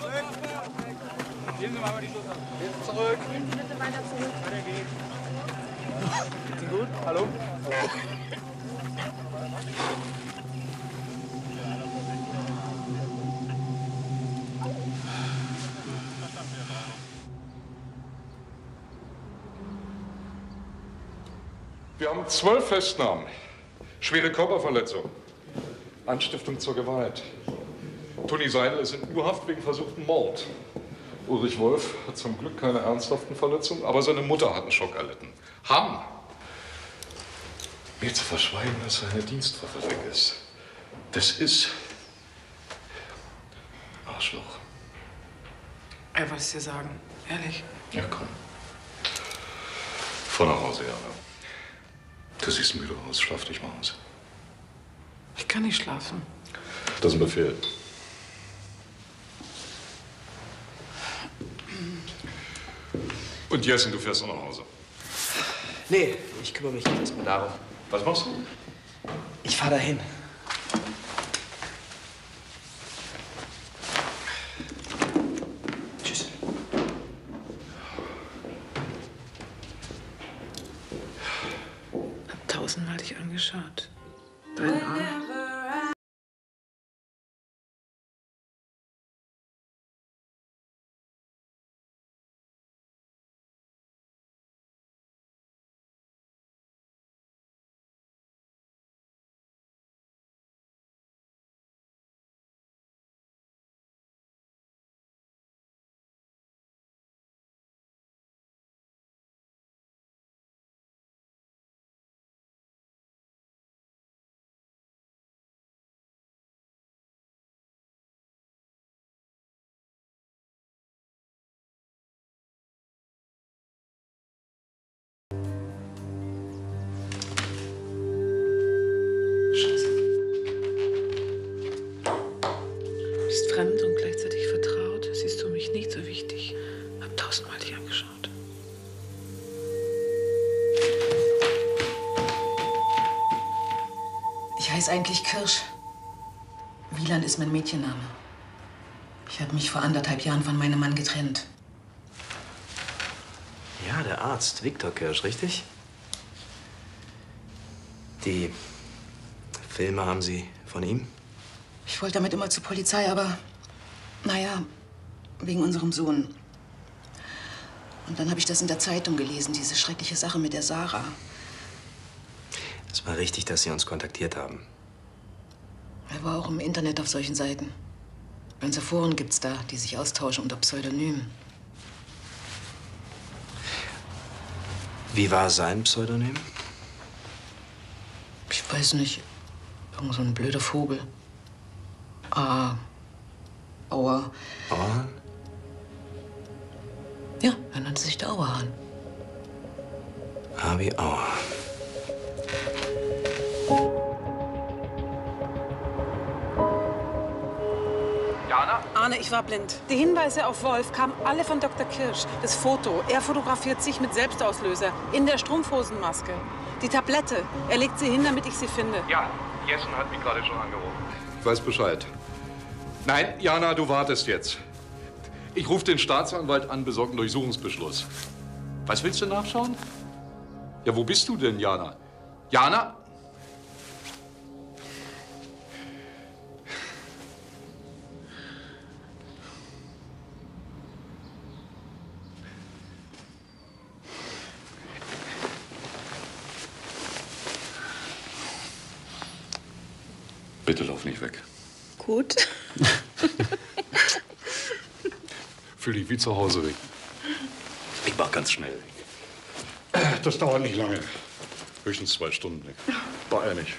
S: Geben Sie mal die Schluss ab. Zurück.
T: Bitte weiter zurück.
S: Weiter geht's. Geht's Ihnen gut? Hallo?
D: Wir haben 12 Festnahmen. Schwere Körperverletzung. Anstiftung zur Gewalt. Toni Seidel ist in U-Haft wegen versuchten Mord. Ulrich Wolf hat zum Glück keine ernsthaften Verletzungen, aber seine Mutter hat einen Schock erlitten. Ham! Mir zu verschweigen, dass seine Dienstwaffe weg ist. Das ist Arschloch.
A: Er wollte es dir sagen, ehrlich.
D: Ja, komm. Fahr nach Hause, Jana. Du siehst müde aus. Schlaf dich mal aus.
A: Ich kann nicht schlafen.
D: Das ist ein Befehl. Und Jessen, du fährst auch nach Hause.
C: Nee, ich kümmere mich jetzt erstmal darum.
D: Was machst du?
C: Ich fahre dahin. Tschüss.
A: Hab tausendmal dich angeschaut. Dein Arm. Bist fremd und gleichzeitig vertraut. Siehst du mich nicht so wichtig. Hab tausendmal dich angeschaut.
N: Ich heiße eigentlich Kirsch. Wieland ist mein Mädchenname. Ich habe mich vor 1,5 Jahren von meinem Mann getrennt.
C: Ja, der Arzt, Viktor Kirsch, richtig? Die Filme haben Sie von ihm?
N: Ich wollte damit immer zur Polizei, aber naja, wegen unserem Sohn. Und dann habe ich das in der Zeitung gelesen, diese schreckliche Sache mit der Sarah.
C: Es war richtig, dass Sie uns kontaktiert haben.
N: Er war auch im Internet auf solchen Seiten. Ganze Foren gibt's da, die sich austauschen unter Pseudonymen.
C: Wie war sein Pseudonym?
N: Ich weiß nicht. Irgend so ein blöder Vogel. Auer.
C: Auerhahn?
N: Ja, er nannte sich der Auerhahn.
C: A wie Auer.
Q: Johanne, ich war blind. Die Hinweise auf Wolf kamen alle von Dr. Kirsch. Das Foto, er fotografiert sich mit Selbstauslöser in der Strumpfhosenmaske. Die Tablette, er legt sie hin, damit ich sie finde.
P: Ja, Jessen hat mich gerade schon angerufen. Ich weiß Bescheid. Nein, Jana, du wartest jetzt. Ich rufe den Staatsanwalt an, besorge einen Durchsuchungsbeschluss. Was willst du nachschauen? Ja, wo bist du denn, Jana? Jana?
D: Bitte lauf nicht weg.
N: Gut.
D: Fühl dich wie zu Hause weg. Ich mach ganz schnell.
P: Das dauert nicht lange. Höchstens 2 Stunden. Beeil mich.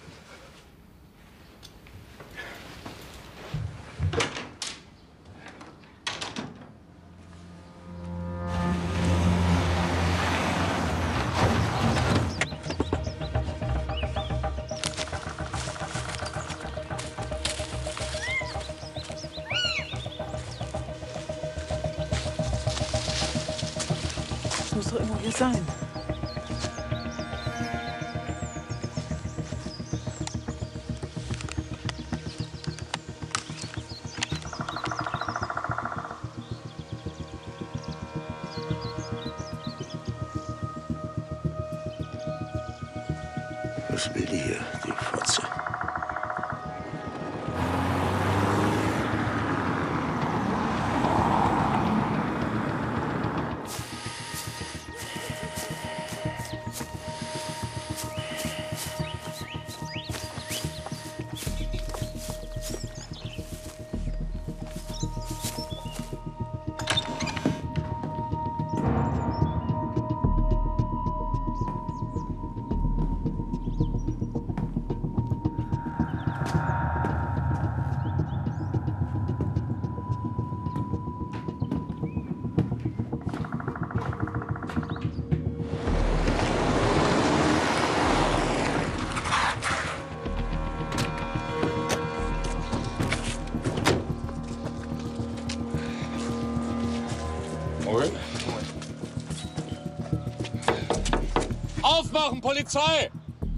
Q: Das muss doch irgendwo hier sein.
F: Was will die hier, die Fotze?
P: Aufmachen, Polizei!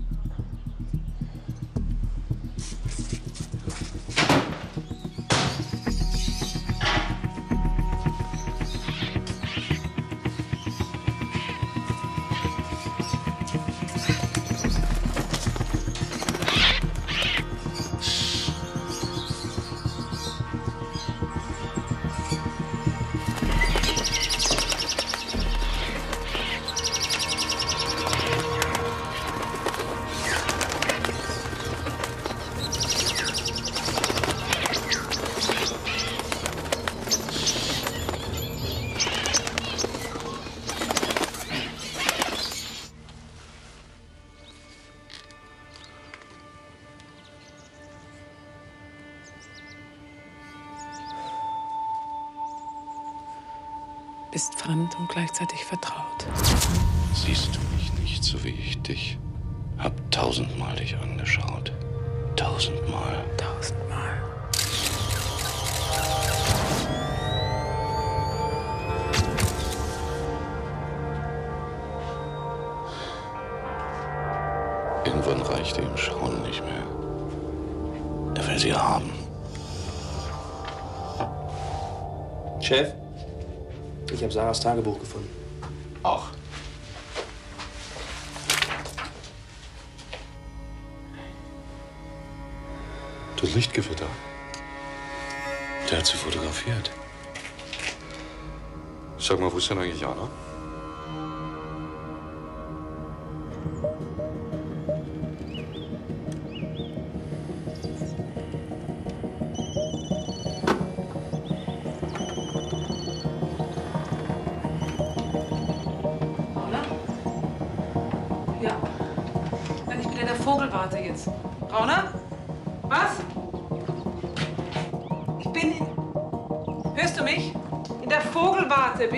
A: Bist fremd und gleichzeitig vertraut.
R: Siehst du mich nicht so wie ich dich? Hab 1000-mal dich angeschaut. 1000-mal.
A: 1000-mal.
R: Irgendwann reicht ihm Schauen nicht mehr. Er will sie haben.
C: Chef, ich habe Sarahs Tagebuch gefunden.
R: Ach. Das Lichtgewitter. Der hat sie fotografiert. Sag mal, wo ist denn eigentlich Jana?
Q: Ja. Nein, ich bin in der Vogelwarte jetzt. Brauner? Was? Ich bin in... Hörst du mich? In der Vogelwarte.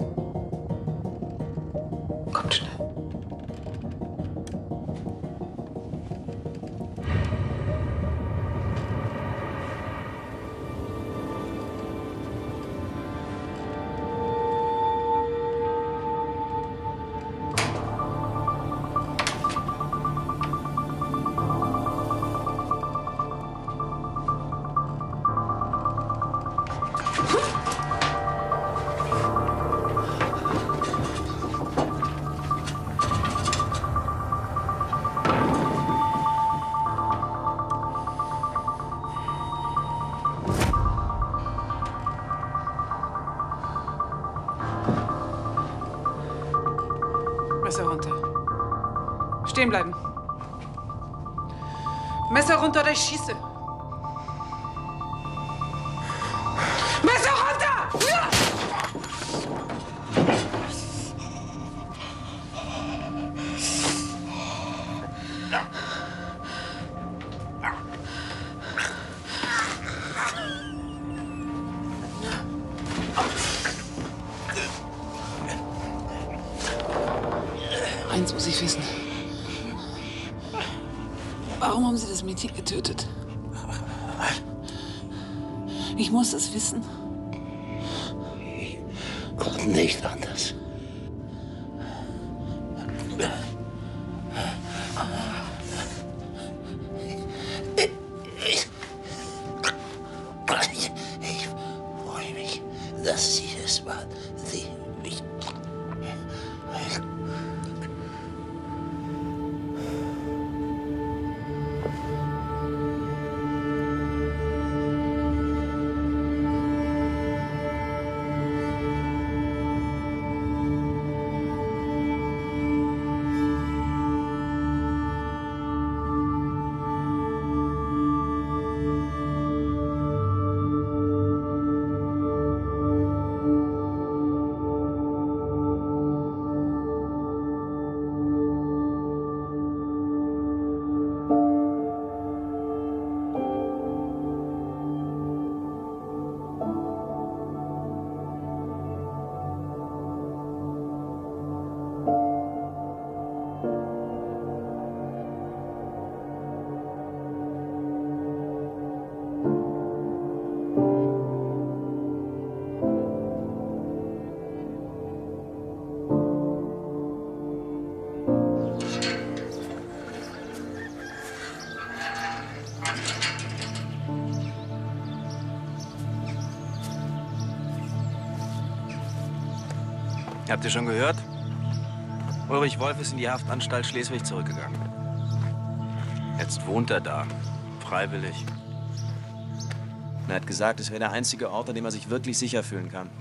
A: Kommt schnell.
Q: Messer runter. Stehen bleiben. Messer runter oder ich schieße. Messer runter! Ja! Eins muss ich wissen. Warum haben Sie das Mädchen getötet? Ich muss es wissen.
U: Ich konnte nicht anders. Ich freue mich, dass Sie es waren. Sie mich.
C: Habt ihr schon gehört? Ulrich Wolf ist in die Haftanstalt Schleswig zurückgegangen. Jetzt wohnt er da. Freiwillig. Und er hat gesagt, es wäre der einzige Ort, an dem er sich wirklich sicher fühlen kann.